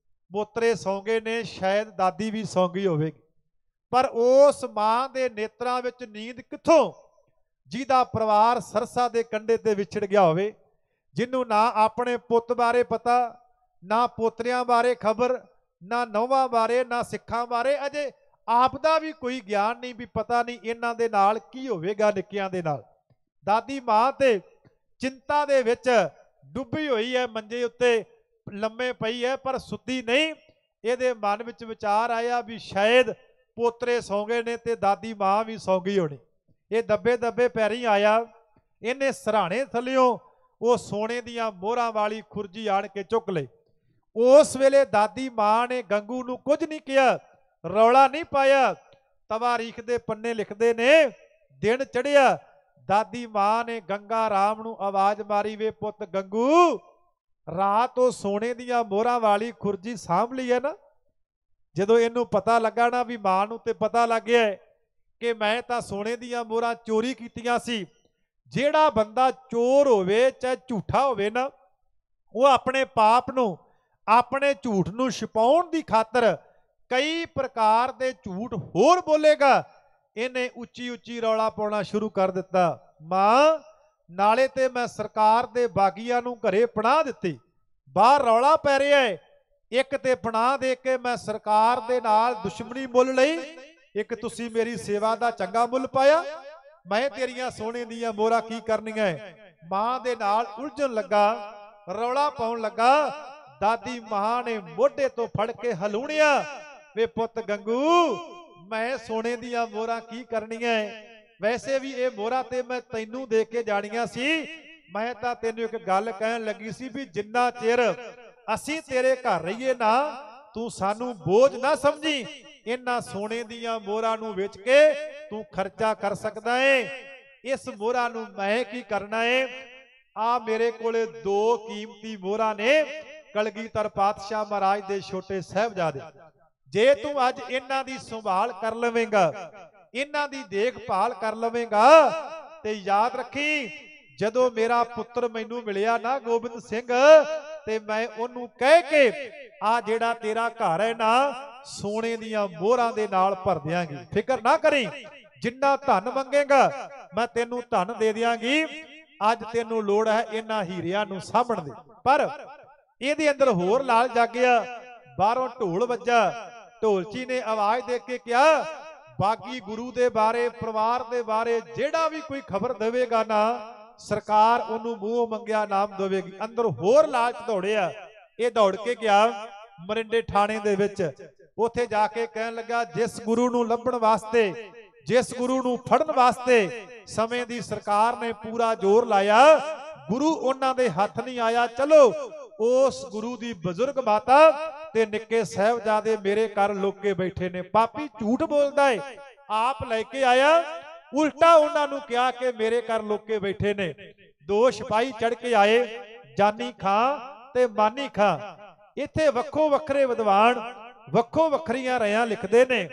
ਪੋਤਰੇ ਸੌਂ ਗਏ ਨੇ, ਸ਼ਾਇਦ ਦਾਦੀ ਵੀ ਸੌਂ ਗਈ ਹੋਵੇਗੀ, ਪਰ ਉਸ ਮਾਂ ਦੇ ਨੇਤਰਾਂ ਵਿੱਚ ਨੀਂਦ ਕਿੱਥੋਂ ਜਿਹਦਾ ਪਰਿਵਾਰ ਸਰਸਾ ਦੇ ਕੰਢੇ ਤੇ ਵਿਛੜ ਗਿਆ ਹੋਵੇ, ਜਿਹਨੂੰ ਨਾ ਆਪਣੇ ਪੁੱਤ ਬਾਰੇ ਪਤਾ, ਨਾ ਪੋਤਰਿਆਂ ਬਾਰੇ ਖਬਰ, ਨਾ ਨੌਵਾਂ ਬਾਰੇ, ਨਾ ਸਿੱਖਾਂ ਬਾਰੇ, ਅਜੇ ਆਪ ਦਾ ਵੀ ਕੋਈ ਗਿਆਨ ਨਹੀਂ ਵੀ ਪਤਾ ਨਹੀਂ ਇਹਨਾਂ ਦੇ ਨਾਲ ਕੀ ਹੋਵੇਗਾ ਨਿੱਕਿਆਂ ਦੇ ਨਾਲ। ਦਾਦੀ ਮਾਂ ਤੇ ਚਿੰਤਾ ਦੇ ਵਿੱਚ ਡੁੱਬੀ ਹੋਈ ਹੈ, ਮੰਜੇ ਉੱਤੇ ਲੰਮੇ ਪਈ ਹੈ ਪਰ ਸੁੱਤੀ ਨਹੀਂ। ਇਹਦੇ ਮਨ ਵਿੱਚ ਵਿਚਾਰ ਆਇਆ ਵੀ ਸ਼ਾਇਦ ਪੋਤਰੇ ਸੌਂ ਗਏ ਨੇ ਤੇ ਦਾਦੀ ਮਾਂ ਵੀ ਸੌਂ ਗਈ ਹੋਣੀ। ਇਹ ਦੱਬੇ ਦੱਬੇ ਪੈਰੀਂ ਆਇਆ, ਇਹਨੇ ਸਰਾਣੇ ਥੱਲਿਓਂ ਉਹ ਸੋਨੇ ਦੀਆਂ ਮੋਹਰਾਂ ਵਾਲੀ ਖੁਰਜੀ ਆਣ ਕੇ ਚੁੱਕ ਲਈ। ਉਸ ਵੇਲੇ ਦਾਦੀ ਮਾਂ ਨੇ ਗੰਗੂ ਨੂੰ ਕੁਝ ਨਹੀਂ ਕਿਹਾ, ਰੌਲਾ ਨਹੀਂ ਪਾਇਆ। ਤਵਾਰੀਖ ਦੇ ਪੰਨੇ ਲਿਖਦੇ ਨੇ ਦਿਨ ਚੜਿਆ, ਦਾਦੀ ਮਾਂ ਨੇ ਗੰਗਾ ਰਾਮ ਨੂੰ ਆਵਾਜ਼ ਮਾਰੀ, ਵੇ ਪੁੱਤ ਗੰਗੂ, ਰਾਤ ਉਹ ਸੋਨੇ ਦੀਆਂ ਮੋਹਰਾਂ ਵਾਲੀ ਖੁਰਜੀ ਸਾਂਭ ਲਈ ਹੈ ਨਾ। ਜਦੋਂ ਇਹਨੂੰ ਪਤਾ ਲੱਗਾ ਨਾ ਵੀ ਮਾਂ ਨੂੰ ਤੇ ਪਤਾ ਲੱਗ ਗਿਆ ਕਿ ਮੈਂ ਤਾਂ ਸੋਨੇ ਦੀਆਂ ਮੋਹਰਾਂ ਚੋਰੀ ਕੀਤੀਆਂ ਸੀ। ਜਿਹੜਾ ਬੰਦਾ ਚੋਰ ਹੋਵੇ ਚਾਹੇ ਝੂਠਾ ਹੋਵੇ ਨਾ, ਉਹ ਆਪਣੇ ਪਾਪ ਨੂੰ, ਆਪਣੇ ਝੂਠ ਨੂੰ ਛੁਪਾਉਣ ਦੀ ਖਾਤਰ ਕਈ ਪ੍ਰਕਾਰ ਦੇ ਝੂਠ ਹੋਰ ਬੋਲੇਗਾ। ਇਹਨੇ ਉੱਚੀ ਉੱਚੀ ਰੌਲਾ ਪਾਉਣਾ ਸ਼ੁਰੂ ਕਰ ਦਿੱਤਾ, ਮਾਂ ਨਾਲੇ ਤੇ ਮੈਂ ਸਰਕਾਰ ਦੇ ਬਾਗੀਆਂ ਨੂੰ ਘਰੇ ਪਨਾਹ ਦਿੱਤੀ, ਬਾਹਰ ਰੌਲਾ ਪੈ ਰਿਹਾ ਹੈ, ਇੱਕ ਤੇ ਪਨਾਹ ਦੇ ਕੇ ਮੈਂ ਸਰਕਾਰ ਦੇ ਨਾਲ ਦੁਸ਼ਮਣੀ ਮੁੱਲ ਲਈ, ਇੱਕ ਤੁਸੀਂ ਮੇਰੀ ਸੇਵਾ ਦਾ ਚੰਗਾ ਮੁੱਲ ਪਾਇਆ, ਮੈਂ ਤੇਰੀਆਂ ਸੋਨੇ ਦੀਆਂ ਮੋਹਰਾਂ ਕੀ ਕਰਨੀਆਂ। ਮਾਂ ਦੇ ਨਾਲ ਉਲਝਣ ਲੱਗਾ, ਰੌਲਾ ਪਾਉਣ ਲੱਗਾ। ਦਾਦੀ ਮਾਂ ਨੇ ਮੋਢੇ ਤੋਂ ਫੜ ਕੇ ਹਲੂਣਿਆ, ਵੇ ਪੁੱਤ ਗੰਗੂ, ਮੈਂ ਸੋਨੇ ਦੀਆਂ ਮੋਹਰਾਂ ਕੀ ਕਰਨੀਆਂ, ਵੈਸੇ ਵੀ ਇਹ ਮੋਹਰਾਂ ਤੇ ਮੈਂ ਤੈਨੂੰ ਦੇ ਕੇ ਜਾਣੀਆਂ ਸੀ। ਮੈਂ ਤਾਂ ਤੈਨੂੰ ਇੱਕ ਗੱਲ ਕਹਿਣ ਲੱਗੀ ਸੀ ਵੀ ਜਿੰਨਾ ਚਿਰ ਅਸੀਂ ਤੇਰੇ ਘਰ ਰਹੀਏ ਨਾ, ਤੂੰ ਸਾਨੂੰ ਬੋਝ ਨਾ ਸਮਝੀ, ਇਹਨਾਂ ਸੋਨੇ ਦੀਆਂ ਮੋਹਰਾਂ ਨੂੰ ਵੇਚ ਕੇ ਤੂੰ ਖਰਚਾ ਕਰ ਸਕਦਾ ਏ। ਇਸ ਮੋਹਰਾਂ ਨੂੰ ਮੈਂ ਕੀ ਕਰਨਾ ਏ, ਆ ਮੇਰੇ ਕੋਲੇ ਦੋ ਕੀਮਤੀ ਮੋਹਰਾਂ ਨੇ, ਕਲਗੀਧਰ ਪਾਤਸ਼ਾਹ ਮਹਾਰਾਜ ਦੇ ਛੋਟੇ ਸਾਹਿਬਜ਼ਾਦੇ। ਜੇ ਤੂੰ ਅੱਜ ਇਹਨਾਂ ਦੀ ਸੰਭਾਲ ਕਰ ਲਵੇਂਗਾ, ਇਹਨਾਂ ਦੀ ਦੇਖਭਾਲ ਕਰ ਲਵੇਂਗਾ, ਤੇ ਯਾਦ ਰੱਖੀ ਜਦੋਂ ਮੇਰਾ ਪੁੱਤਰ ਮੈਨੂੰ ਮਿਲਿਆ ਨਾ ਗੋਬਿੰਦ ਸਿੰਘ, ਤੇ ਮੈਂ ਉਹਨੂੰ ਕਹਿ ਕੇ ਆ ਜਿਹੜਾ ਤੇਰਾ ਘਰ ਹੈ ਨਾ ਸੋਨੇ ਦੀਆਂ ਮੋਹਰਾਂ ਦੇ ਨਾਲ ਭਰ ਦਿਆਂਗੀ, ਫਿਕਰ ਨਾ ਕਰੀ, ਜਿੰਨਾ ਧਨ ਮੰਗੇਗਾ ਮੈਂ ਤੈਨੂੰ ਧਨ ਦੇ ਦਿਆਂਗੀ। ਅੱਜ ਤੈਨੂੰ ਲੋੜ ਹੈ ਇਹਨਾਂ ਹੀਰਿਆਂ ਨੂੰ ਸਾਂਭਣ ਦੀ। ਪਰ ਇਹਦੇ ਅੰਦਰ ਹੋਰ ਲਾਲ ਜਾਗਿਆ, ਬਾਹਰੋਂ ਢੋਲ ਵੱਜਾ, ਢੋਲਚੀ ਨੇ ਆਵਾਜ਼ ਦੇ ਕੇ ਕਿਹਾ, ਬਾਗੀ ਗੁਰੂ ਦੇ ਬਾਰੇ, ਪਰਿਵਾਰ ਦੇ ਬਾਰੇ ਜਿਹੜਾ ਵੀ ਕੋਈ ਖਬਰ ਦੇਵੇਗਾ ਨਾ, ਸਰਕਾਰ ਉਹਨੂੰ ਮੂੰਹ ਮੰਗਿਆ ਨਾਮ ਦੇਵੇਗੀ। ਅੰਦਰ ਹੋਰ ਲਾਲਚ ਦੌੜਿਆ, ਇਹ ਦੌੜ ਕੇ ਗਿਆ ਮਰਿੰਡੇ ਥਾਣੇ ਦੇ ਵਿੱਚ। ਉੱਥੇ ਜਾ ਕੇ ਕਹਿਣ ਲੱਗਾ, ਜਿਸ ਗੁਰੂ ਨੂੰ ਲੱਭਣ ਵਾਸਤੇ, ਜਿਸ ਗੁਰੂ ਨੂੰ ਫੜਨ ਵਾਸਤੇ ਸਮੇਂ ਦੀ ਸਰਕਾਰ ਨੇ ਪੂਰਾ ਜ਼ੋਰ ਲਾਇਆ, ਗੁਰੂ ਉਹਨਾਂ ਦੇ ਹੱਥ ਨਹੀਂ ਆਇਆ। ਚਲੋ ਉਸ ਗੁਰੂ ਦੀ ਬਜ਼ੁਰਗ ਮਾਤਾ ਤੇ ਨਿੱਕੇ ਸਾਹਿਬਜ਼ਾਦੇ ਮੇਰੇ ਘਰ ਲੁਕ ਕੇ ਬੈਠੇ ਨੇ। ਪਾਪੀ ਝੂਠ ਬੋਲਦਾ ਏ, ਆਪ ਲੈ ਕੇ ਆਇਆ, ਉਲਟਾ ਉਹਨਾਂ ਨੂੰ ਕਿਹਾ ਕਿ ਮੇਰੇ ਘਰ ਲੁਕ ਕੇ ਬੈਠੇ ਨੇ। ਦੋ ਸਿਪਾਹੀ ਚੜ ਕੇ ਆਏ, ਜਾਨੀ ਖਾਂ ਤੇ ਮਾਨੀ ਖਾਂ। ਇੱਥੇ ਵੱਖੋ ਵੱਖਰੇ ਵਿਦਵਾਨ ਵੱਖੋ ਵੱਖਰੀਆਂ ਰਾਇਆਂ ਲਿਖਦੇ ਨੇ।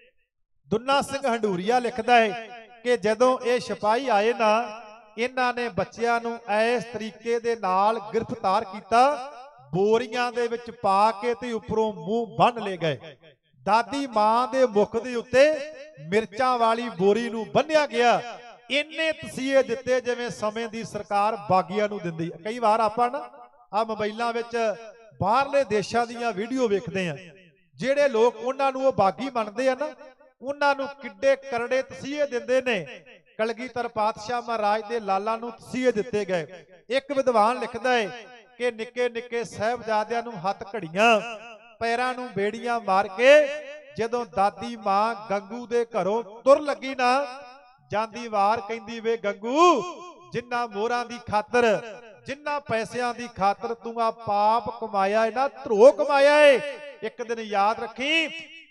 ਦੁੰਨਾ ਸਿੰਘ ਹੰਡੂਰੀਆ ਲਿਖਦਾ ਹੈ ਕਿ ਜਦੋਂ ਇਹ ਸਿਪਾਹੀ ਆਏ ਨਾ, ਇਹਨਾਂ ਨੇ ਬੱਚਿਆਂ ਨੂੰ ਇਸ ਤਰੀਕੇ ਦੇ ਨਾਲ ਗ੍ਰਿਫਤਾਰ ਕੀਤਾ, ਬੋਰੀਆਂ ਦੇ ਵਿੱਚ ਪਾ ਕੇ ਤੇ ਉੱਪਰੋਂ ਮੂੰਹ ਬੰਨ ਲੈ ਗਏ। ਦਾਦੀ ਮਾਂ ਦੇ ਮੁਖ ਦੇ ਉੱਤੇ ਮਿਰਚਾਂ ਵਾਲੀ ਬੋਰੀ ਨੂੰ ਬੰਨਿਆ ਗਿਆ। ਇੰਨੇ ਤਸੀਹੇ ਦਿੱਤੇ ਜਿਵੇਂ ਸਮੇਂ ਦੀ ਸਰਕਾਰ ਬਾਗੀਆਂ ਨੂੰ ਦਿੰਦੀ। ਕਈ ਵਾਰ ਆਪਾਂ ਨਾ ਆ ਮੋਬਾਈਲਾਂ ਵਿੱਚ ਬਾਹਰਲੇ ਦੇਸ਼ਾਂ ਦੀਆਂ ਵੀਡੀਓ ਵੇਖਦੇ ਆ, ਜਿਹੜੇ ਲੋਕ ਉਹਨਾਂ ਨੂੰ ਉਹ ਬਾਗੀ ਮੰਨਦੇ ਆ ਨਾ, ਉਹਨਾਂ ਨੂੰ ਕਿੱਡੇ ਕਰੜੇ ਤਸੀਹੇ ਦਿੰਦੇ ਨੇ। ਕਲਗੀਧਰ ਪਾਤਸ਼ਾਹ ਮਹਾਰਾਜ ਦੇ ਲਾਲਾਂ ਨੂੰ ਤਸੀਹੇ ਦਿੱਤੇ ਗਏ। ਇੱਕ ਵਿਦਵਾਨ ਲਿਖਦਾ ਹੈ ਕਿ ਨਿੱਕੇ ਨਿੱਕੇ ਸਾਹਿਬਜ਼ਾਦਿਆਂ ਨੂੰ ਹੱਥ ਘੜੀਆਂ ਪੈਰਾਂ ਨੂੰ ਬੇੜੀਆਂ ਮਾਰ ਕੇ ਜਦੋਂ ਦਾਦੀ ਮਾਂ ਗੰਗੂ ਦੇ ਘਰੋਂ ਤੁਰ ਲੱਗੀ ਨਾ, ਜਾਂਦੀ ਵਾਰ ਕਹਿੰਦੀ ਵੇ ਗੰਗੂ, ਜਿੰਨਾ ਮੋਹਰਾਂ ਦੀ ਖਾਤਰ, ਜਿੰਨਾ ਪੈਸਿਆਂ ਦੀ ਖਾਤਰ ਤੂੰ ਆ ਪਾਪ ਕਮਾਇਆ ਏ ਨਾ, ਧਰੋ ਕਮਾਇਆ ਏ, ਇੱਕ ਦਿਨ ਯਾਦ ਰੱਖੀ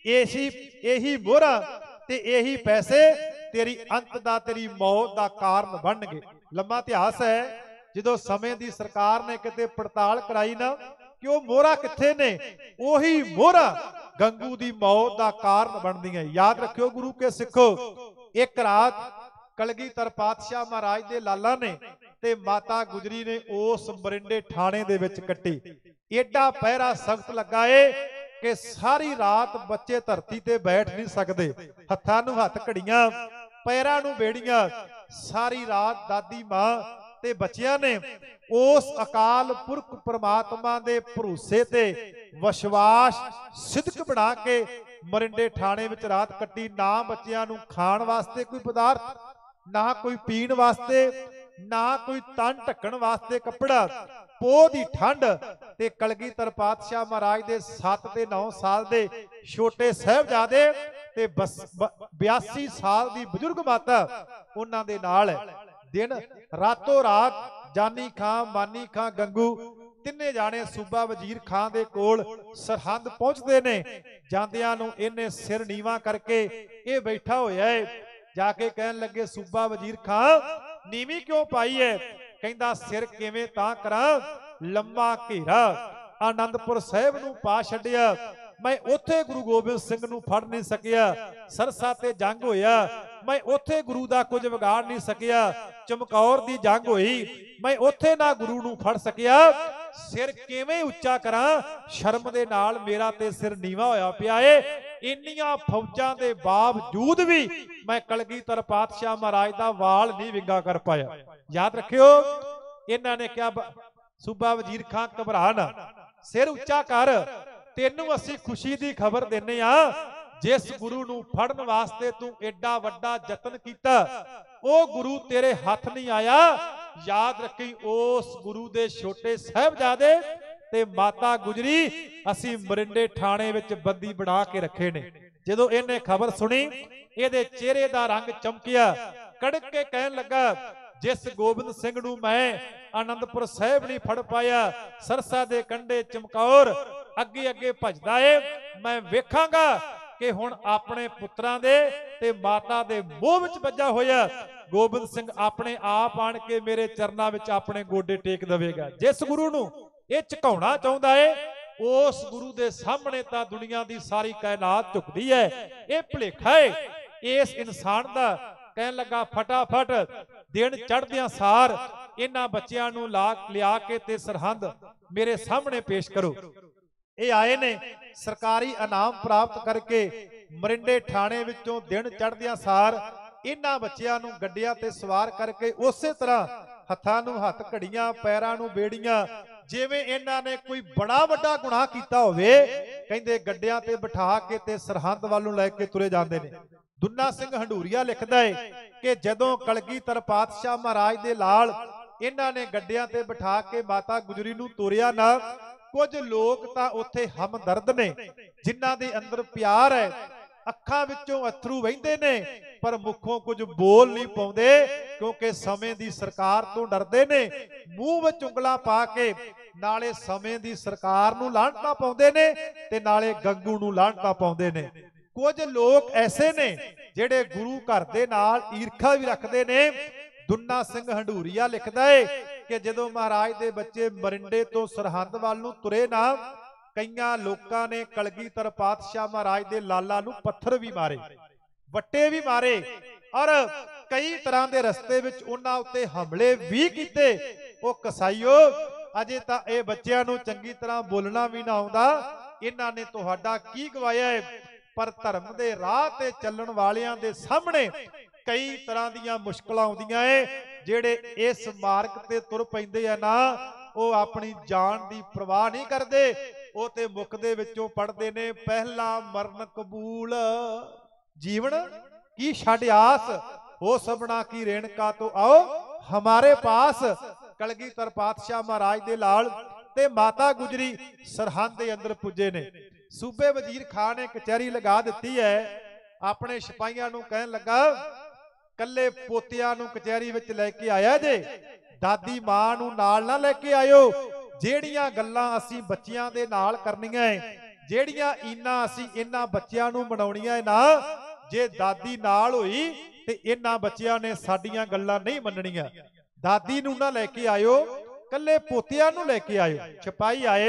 ਇਹੀ ਮੋਹਰਾਂ ਤੇ ਇਹੀ ਪੈਸੇ ਤੇਰੀ ਅੰਤ ਦਾ, ਤੇਰੀ ਮੌਤ ਦਾ ਕਾਰਨ ਬਣਨਗੇ। ਲੰਮਾ ਇਤਿਹਾਸ ਹੈ। ਜਦੋਂ ਸਮੇਂ ਦੀ ਸਰਕਾਰ ਨੇ ਕਿਤੇ ਪੜਤਾਲ ਕਰਾਈ ਨਾ ਕਿ ਉਹ ਮੋਹਰਾਂ ਕਿੱਥੇ ਨੇ, ਉਹੀ ਮੋਹਰਾਂ ਗੰਗੂ ਦੀ ਮੌਤ ਦਾ ਕਾਰਨ ਬਣਦੀਆਂ। ਯਾਦ ਰੱਖਿਓ ਗੁਰੂ ਕੇ ਸਿੱਖੋ, ਇੱਕ ਰਾਤ ਕਲਗੀਧਰ ਪਾਤਸ਼ਾਹ ਮਹਾਰਾਜ ਦੇ ਲਾਲਾਂ ਨੇ ਤੇ ਮਾਤਾ ਗੁਜਰੀ ਨੇ ਉਸ ਮਰਿੰਡੇ ਥਾਣੇ ਦੇ ਵਿੱਚ ਕੱਟੀ। ਏਡਾ ਪਹਿਰਾ ਸਖਤ ਲੱਗਾ ਏ ਕਿ ਸਾਰੀ ਰਾਤ ਬੱਚੇ ਧਰਤੀ ਤੇ ਬੈਠ ਨਹੀਂ ਸਕਦੇ। ਹੱਥਾਂ ਨੂੰ ਹੱਥ ਘੜੀਆਂ, ਪੈਰਾਂ ਨੂੰ ਬੇੜੀਆਂ। ਸਾਰੀ ਰਾਤ ਦਾਦੀ ਮਾਂ ਤੇ ਬੱਚਿਆਂ ਨੇ ਉਸ ਅਕਾਲ ਪੁਰਖ ਪ੍ਰਮਾਤਮਾ ਦੇ ਭਰੋਸੇ ਤੇ ਵਿਸ਼ਵਾਸ ਸਿੱਧਕ ਬਣਾ ਕੇ ਮਰਿੰਡੇ ਥਾਣੇ ਵਿੱਚ ਰਾਤ ਕੱਟੀ। ਨਾ ਬੱਚਿਆਂ ਨੂੰ ਖਾਣ ਵਾਸਤੇ ਕੋਈ ਪਦਾਰਥ, ਨਾ ਕੋਈ ਪੀਣ ਵਾਸਤੇ, ਨਾ ਕੋਈ ਤਨ ਢੱਕਣ ਵਾਸਤੇ ਕੱਪੜਾ। ਪੋਹ ਦੀ ਠੰਡ ਤੇ ਕਲਗੀਧਰ ਪਾਤਸ਼ਾਹ ਮਹਾਰਾਜ ਦੇ 7 ਤੇ 9 ਸਾਲ ਦੇ ਛੋਟੇ ਸਾਹਿਬਜ਼ਾਦੇ ਤੇ 82 ਸਾਲ ਦੀ ਬਜ਼ੁਰਗ ਮਾਤਾ ਉਹਨਾਂ ਦੇ ਨਾਲ ਦਿਨ ਰਾਤੋਂ ਰਾਤ ਜਾਨੀ ਖਾਂ, ਮਾਨੀ ਖਾਂ, ਗੰਗੂ ਤਿੰਨੇ ਜਾਣੇ ਸੂਬਾ ਵਜ਼ੀਰ ਖਾਂ ਦੇ ਕੋਲ ਸਰਹੰਦ ਪਹੁੰਚਦੇ ਨੇ। ਜਾਂਦਿਆਂ ਨੂੰ ਇਹਨੇ ਸਿਰ ਨੀਵਾ ਕਰਕੇ ਇਹ ਬੈਠਾ ਹੋਇਆ ਹੈ। ਜਾ ਕੇ ਕਹਿਣ ਲੱਗੇ, ਸੂਬਾ ਵਜ਼ੀਰ ਖਾਂ ਨੀਵੀਂ ਕਿਉਂ ਪਾਈ ਹੈ? ਕਹਿੰਦਾ ਸਿਰ ਕਿਵੇਂ ਤਾਂ ਕਰਾਂ, ਲੰਮਾ ਘੇਰਾ ਆਨੰਦਪੁਰ ਸਾਹਿਬ ਨੂੰ ਪਾ ਛੱਡਿਆ, ਮੈਂ ਉੱਥੇ ਗੁਰੂ ਗੋਬਿੰਦ ਸਿੰਘ ਨੂੰ ਫੜ ਨਹੀਂ ਸਕਿਆ। ਸਰਸਾ ਤੇ ਜੰਗ ਹੋਇਆ, ਮੈਂ ਉੱਥੇ ਗੁਰੂ ਦਾ ਕੁਝ ਵਿਗਾੜ ਨਹੀਂ ਸਕਿਆ। ਚਮਕੌਰ ਦੀ ਜੰਗ ਹੋਈ, ਮੈਂ ਉੱਥੇ ਨਾ ਗੁਰੂ ਨੂੰ ਫੜ ਸਕਿਆ। ਸਿਰ ਕਿਵੇਂ ਉੱਚਾ ਕਰਾਂ, ਸ਼ਰਮ ਦੇ ਨਾਲ ਮੇਰਾ ਤੇ ਸਿਰ ਨੀਵਾ ਹੋਇਆ ਪਿਆ ਏ। ਇੰਨੀਆਂ ਫੌਜਾਂ ਦੇ ਬਾਵਜੂਦ ਵੀ ਮੈਂ ਕਲਗੀਧਰ ਪਾਤਸ਼ਾਹ ਮਹਾਰਾਜ ਦਾ ਵਾਲ ਨਹੀਂ ਵਿੰਗਾ ਕਰ ਪਾਇਆ। ਯਾਦ ਰੱਖਿਓ, ਇਹਨਾਂ ਨੇ ਕਿਹਾ ਸੂਬਾ ਵਜ਼ੀਰ ਖਾਂ ਘਬਰਾ ਨਾ, ਸਿਰ ਉੱਚਾ ਕਰ, ਤੈਨੂੰ ਅਸੀਂ ਖੁਸ਼ੀ ਦੀ ਖਬਰ ਦਿੰਨੇ ਆ। ਜਿਸ ਗੁਰੂ ਨੂੰ ਫੜਨ ਵਾਸਤੇ ਤੂੰ ਐਡਾ ਵੱਡਾ ਯਤਨ ਕੀਤਾ, ਉਹ ਗੁਰੂ ਤੇਰੇ ਹੱਥ ਨਹੀਂ ਆਇਆ। ਯਾਦ ਰੱਖੀ, ਉਸ ਗੁਰੂ ਦੇ ਛੋਟੇ ਸਾਹਿਬਜ਼ਾਦੇ ਤੇ ਮਾਤਾ ਗੁਜਰੀ ਅਸੀਂ ਮਰਿੰਡੇ ਥਾਣੇ ਵਿੱਚ ਬੰਦੀ ਬਣਾ ਕੇ ਰੱਖੇ ਨੇ। ਜਦੋਂ ਇਹਨੇ ਖਬਰ ਸੁਣੀ, ਇਹਦੇ ਚਿਹਰੇ ਦਾ ਰੰਗ ਚਮਕਿਆ, ਕੜਕ ਕੇ ਕਹਿਣ ਲੱਗਾ, ਜਿਸ ਗੋਬਿੰਦ ਸਿੰਘ ਨੂੰ ਮੈਂ ਆਨੰਦਪੁਰ ਸਾਹਿਬ ਨਹੀਂ ਫੜ ਪਾਇਆ, ਸਰਸਾ ਦੇ ਕੰਢੇ ਚਮਕੌਰ ਅੱਗੇ ਅੱਗੇ ਭਜਦਾ ਏ, ਮੈਂ ਵੇਖਾਂਗਾ ਕਿ ਹੁਣ ਆਪਣੇ ਪੁੱਤਰਾਂ ਦੇ ਤੇ ਮਾਤਾ ਦੇ ਮੋਹ ਵਿੱਚ ਵੱਜਾ ਹੋਇਆ ਗੋਬਿੰਦ ਸਿੰਘ ਆਪਣੇ ਆਪ ਆਣ ਕੇ ਮੇਰੇ ਚਰਨਾਂ ਵਿੱਚ ਆਪਣੇ ਗੋਡੇ ਟੇਕ ਦੇਵੇਗਾ। ਜਿਸ ਗੁਰੂ ਨੂੰ ਇਹ ਝੁਕਾਉਣਾ ਚਾਹੁੰਦਾ ਏ, ਉਸ ਗੁਰੂ ਦੇ ਸਾਹਮਣੇ ਤਾਂ ਦੁਨੀਆ ਦੀ ਸਾਰੀ ਕਾਇਨਾਤ ਝੁਕਦੀ ਹੈ। ਇਹ ਭੁਲੇਖਾ ਏ ਇਸ ਇਨਸਾਨ ਦਾ। ਕਹਿਣ ਲੱਗਾ, ਫਟਾਫਟ ਦਿਨ ਚੜ੍ਹਦਿਆਂ ਸਾਰ ਇਹਨਾਂ ਬੱਚਿਆਂ ਨੂੰ ਲਿਆ ਕੇ ਤੇ ਸਰਹੰਦ ਮੇਰੇ ਸਾਹਮਣੇ ਪੇਸ਼ ਕਰੋ। ਇਹ ਆਏ ਨੇ ਸਰਕਾਰੀ ਇਨਾਮ ਪ੍ਰਾਪਤ ਕਰਕੇ ਮਰਿੰਡੇ ਥਾਣੇ ਵਿੱਚੋਂ ਦਿਨ ਚੜ੍ਹਦਿਆਂ ਸਾਰ ਇਹਨਾਂ ਬੱਚਿਆਂ ਨੂੰ ਗੱਡਿਆਂ ਤੇ ਸਵਾਰ ਕਰਕੇ ਉਸੇ ਤਰ੍ਹਾਂ ਹੱਥਾਂ ਨੂੰ ਹੱਥ ਘੜੀਆਂ, ਪੈਰਾਂ ਨੂੰ ਬੇੜੀਆਂ, ਜਿਵੇਂ ਇਹਨਾਂ ਨੇ ਕੋਈ ਬੜਾ ਵੱਡਾ ਗੁਨਾਹ ਕੀਤਾ ਹੋਵੇ, ਕਹਿੰਦੇ ਗੱਡਿਆਂ ਤੇ ਬਿਠਾ ਕੇ ਤੇ ਸਰਹੰਦ ਵੱਲ ਨੂੰ ਲੈ ਕੇ ਤੁਰੇ ਜਾਂਦੇ ਨੇ। ਦੁੰਨਾ ਸਿੰਘ ਹੰਡੂਰੀਆ ਲਿਖਦਾ ਹੈ ਕਿ ਜਦੋਂ ਕਲਗੀਧਰ ਪਾਤਸ਼ਾਹ ਮਹਾਰਾਜ ਦੇ ਲਾਲ ਇਹਨਾਂ ਨੇ ਗੱਡਿਆਂ ਤੇ ਬਿਠਾ ਕੇ ਮਾਤਾ ਗੁਜਰੀ ਨੂੰ ਤੋਰਿਆ ਨਾ, ਕੁਝ ਲੋਕ ਤਾਂ ਉੱਥੇ ਹਮਦਰਦ ਨੇ, ਜਿਨ੍ਹਾਂ ਦੇ ਅੰਦਰ ਪਿਆਰ ਹੈ, ਅੱਖਾਂ ਵਿੱਚੋਂ ਅਥਰੂ ਵਹਿੰਦੇ ਨੇ, ਪਰ ਮੁੱਖੋਂ ਕੁਝ ਬੋਲ ਨਹੀਂ ਪਾਉਂਦੇ, ਕਿਉਂਕਿ ਸਮੇਂ ਦੀ ਸਰਕਾਰ ਤੋਂ ਡਰਦੇ ਨੇ। ਮੂੰਹ ਵਿੱਚ ਉਂਗਲਾਂ ਪਾ ਕੇ ਨਾਲੇ ਸਮੇਂ ਦੀ ਸਰਕਾਰ ਨੂੰ ਲਾਹਨਤਾਂ ਪਾਉਂਦੇ ਨੇ ਤੇ ਨਾਲੇ ਗੰਗੂ ਨੂੰ ਲਾਹਨਤਾਂ ਪਾਉਂਦੇ ਨੇ। ਕੁਝ ਲੋਕ ਐਸੇ ਨੇ ਜਿਹੜੇ ਗੁਰੂ ਘਰ ਦੇ ਨਾਲ ਈਰਖਾ ਵੀ ਰੱਖਦੇ ਨੇ। ਦੁੰਨਾ ਸਿੰਘ ਹੰਡੂਰੀਆ ਲਿਖਦਾ ਹੈ ਕਿ ਜਦੋਂ ਮਹਾਰਾਜ ਦੇ ਬੱਚੇ ਮਰਿੰਡੇ ਤੋਂ ਸਰਹੰਦ ਵੱਲ ਨੂੰ ਤੁਰੇ ਨਾ, ਕਈਆਂ ਲੋਕਾਂ ਨੇ ਕਲਗੀਧਰ ਪਾਤਸ਼ਾਹ ਮਹਾਰਾਜ ਦੇ ਲਾਲਾ ਨੂੰ ਪੱਥਰ ਵੀ ਮਾਰੇ, ਵੱਟੇ ਵੀ ਮਾਰੇ, ਔਰ ਕਈ ਤਰ੍ਹਾਂ ਦੇ ਰਸਤੇ ਵਿੱਚ ਉਹਨਾਂ ਉੱਤੇ ਹਮਲੇ ਵੀ ਕੀਤੇ। ਉਹ ਕਸਾਈਓ, ਅਜੇ ਤਾਂ ਇਹ ਬੱਚਿਆਂ ਨੂੰ ਚੰਗੀ ਤਰ੍ਹਾਂ ਬੋਲਣਾ ਵੀ ਨਾ ਆਉਂਦਾ, ਇਹਨਾਂ ਨੇ ਤੁਹਾਡਾ ਕੀ ਗਵਾਇਆ ਹੈ? ਪਰ ਧਰਮ ਦੇ ਰਾਹ ਤੇ ਚੱਲਣ ਵਾਲਿਆਂ ਦੇ ਸਾਹਮਣੇ ਕਈ ਤਰ੍ਹਾਂ ਦੀਆਂ ਮੁਸ਼ਕਲਾਂ ਆਉਂਦੀਆਂ ਏ। ਜਿਹੜੇ ਇਸ ਮਾਰਗ ਤੇ ਤੁਰ ਪੈਂਦੇ ਆ ਨਾ, ਉਹ ਆਪਣੀ ਜਾਨ ਦੀ ਪਰਵਾਹ ਨਹੀਂ ਕਰਦੇ। ਉਹ ਤੇ ਮੁਖ ਦੇ ਵਿੱਚੋਂ ਪੜਦੇ ਨੇ, ਪਹਿਲਾ ਮਰਨ ਕਬੂਲ, जीवन की छड़ आस, हो सबना की रेणका तो आओ हमारे पास। कलगीधर पातशाह महाराज दे लाल ते माता गुजरी सरहंद दे अंदर पुजे ने। सूबे वजीर खान ने कचहरी लगा दी है, अपने सिपाहियां नूं कहन लगा कल्ले पोतियां नूं कचहरी विच लैके आया जे, दादी मां नूं नाल ना लैके आयो। ਜਿਹੜੀਆਂ ਗੱਲਾਂ ਅਸੀਂ ਬੱਚਿਆਂ ਦੇ ਨਾਲ ਕਰਨੀਆਂ ਹੈ, ਜਿਹੜੀਆਂ ਇਨਾ ਅਸੀਂ ਇਹਨਾਂ ਬੱਚਿਆਂ ਨੂੰ ਮਨਾਉਣੀਆਂ ਹੈ ਨਾ, ਜੇ ਦਾਦੀ ਨਾਲ ਹੋਈ ਤੇ ਇਹਨਾਂ ਬੱਚਿਆਂ ਨੇ ਸਾਡੀਆਂ ਗੱਲਾਂ ਨਹੀਂ ਮੰਨਣੀਆਂ। ਦਾਦੀ ਨੂੰ ਨਾ ਲੈ ਕੇ ਆਇਓ, ਕੱਲੇ ਪੋਤਿਆਂ ਨੂੰ ਲੈ ਕੇ ਆਇਓ। ਸਿਪਾਹੀ ਆਏ,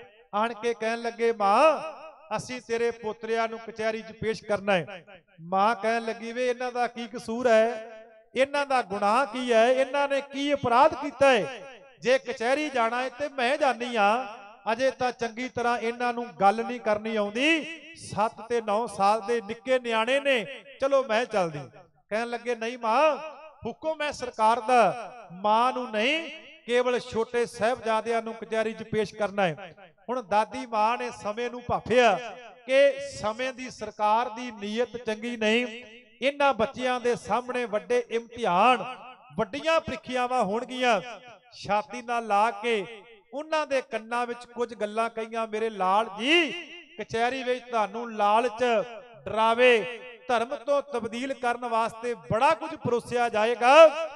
ਆਣ ਕੇ ਕਹਿਣ ਲੱਗੇ ਮਾਂ ਅਸੀਂ ਤੇਰੇ ਪੋਤਰਿਆਂ ਨੂੰ ਕਚਹਿਰੀ 'ਚ ਪੇਸ਼ ਕਰਨਾ ਹੈ। ਮਾਂ ਕਹਿਣ ਲੱਗੀ ਵੇ ਇਹਨਾਂ ਦਾ ਕੀ ਕਸੂਰ ਹੈ, ਇਹਨਾਂ ਦਾ ਗੁਨਾਹ ਕੀ ਹੈ, ਇਹਨਾਂ ਨੇ ਕੀ ਅਪਰਾਧ ਕੀਤਾ ਹੈ। जे कचहरी जाना है तो मैं जानी हाँ, अजे तो चंगी तरह इन्हां नूं गल नहीं करनी आउंदी, 7 ते 9 साल दे निक्के न्याणे ने, चलो मैं चलदी। कहन लगे नहीं मां हुक्म है सरकार दा, मां नूं नहीं केवल छोटे साहिबजादियां नूं कचहरी 'च पेश करना है। हुण दादी मां ने समय नूं भाफिया कि समय दी सरकार दी नीयत चंगी नहीं, इन्हां बच्चियां दे सामने वड्डे इम्तिहान वड्डियां प्रीखियावां होणगीਆਂ। छाती नाल ला के उन्हां दे कन्नां विच कुछ गल्लां कहीआं, मेरे लाल जी कचहरी विच तुहानूं लालच डरावे धर्म तो तब्दील करन वास्ते बड़ा कुछ परोसिया जाएगा।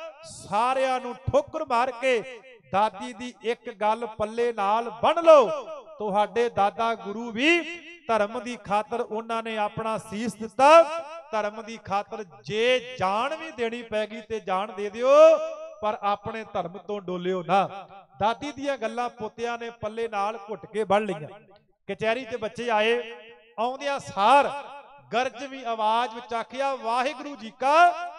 सारियां नूं ठोकर मार के दादी दी एक गल पल्ले नाल बन लो, तुहाडे दादा गुरु भी धर्म दी खातर उन्हां ने अपना सीस दिता, धर्म दी खातर जे जान भी देनी पैगी ते जान दे दिओ, पर अपने धर्म तो डोलियो ना। दादी दियां गल्लां पोतियां ने पल्ले नाल घुट के बन लियां। कचहरी ते बच्चे आए, आउंदियां सार गरजवी आवाज विच आखिया वाहिगुरू जी का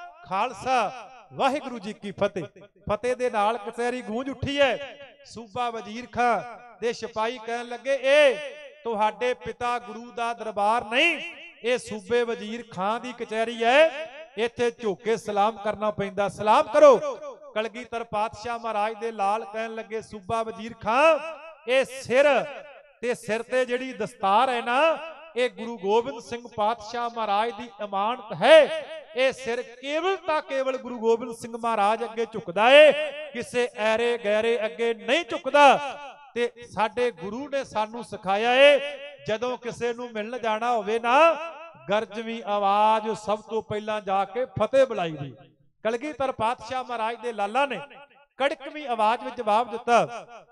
खालसा वाहिगुरू जी की फतेह। फतेह दे नाल कचहरी गूंज उठी है। सूबा वजीर खां दे सिपाही कहन लगे ए तुहाडे पिता गुरु दा दरबार नहीं, ये सूबे वजीर खां दी कचहरी है, इत्थे झुके सलाम करना पैंदा, सलाम करो। कलगीधर पातशाह महाराज दे लाल कहन लगे सूबा वजीर खां ये सिर ते जिहड़ी दस्तार है ना, ये गुरु गोबिंद सिंह पातशाह महाराज दी अमानत है। ये सिर केवल तां केवल गुरु गोबिंद सिंह महाराज अगे झुकदा है, किसे ऐरे गैरे अगे नहीं झुकदा। ते साडे गुरु ने सानू सिखाया है जदों किसे नूं मिलण जाना होवे ना, गरजवी आवाज सब तो पहला जाके फतेह बुलाई दी। कलगीधर पातशाह महाराज दे लाला ने कड़कवी आवाज में जवाब दिता।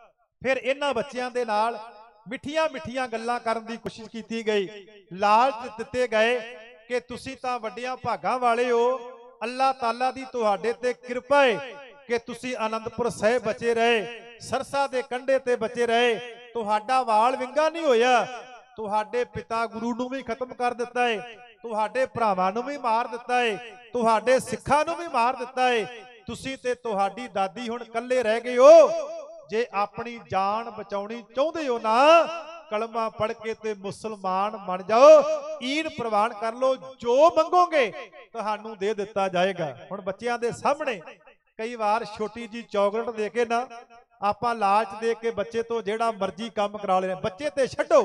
फिर इन्हां बच्चियां दे नाल मिठियां मिठियां गल्लां करन दी कोशिश की गई। लालच दिते गए कि तुसीं तां वड्डियां भागां वाले हो, अल्लाह ताला दी तुहाडे ते किरपा है कि तुसीं आनंदपुर साहिब बचे रहे, सरसा दे कंढे ते बचे रहे, तुहाडा वाल विंगा नहीं होया, तुहाडे पिता गुरु नूं भी खत्म कर दिता है, तुहाडे भरावां नूं भी मार दिता है, तुहाडे सिखां नूं भी मार दिता है, तुसीं ते तुहाडी दादी हुण कल्ले रह गए हो। जे अपनी जान बचाउणी चाहुंदे हो ना, कलमा पढ़ के ते मुसलमान बन जाओ, ईन प्रवान कर लो, जो मंगोगे तुहानूं दे दिता जाएगा। हुण बच्चियां दे सामने कई बार छोटी जी चॉकलेट दे के ना आपां लालच दे के बच्चे तो जेड़ा मर्जी काम करा लेने। बच्चे ते छड्डो,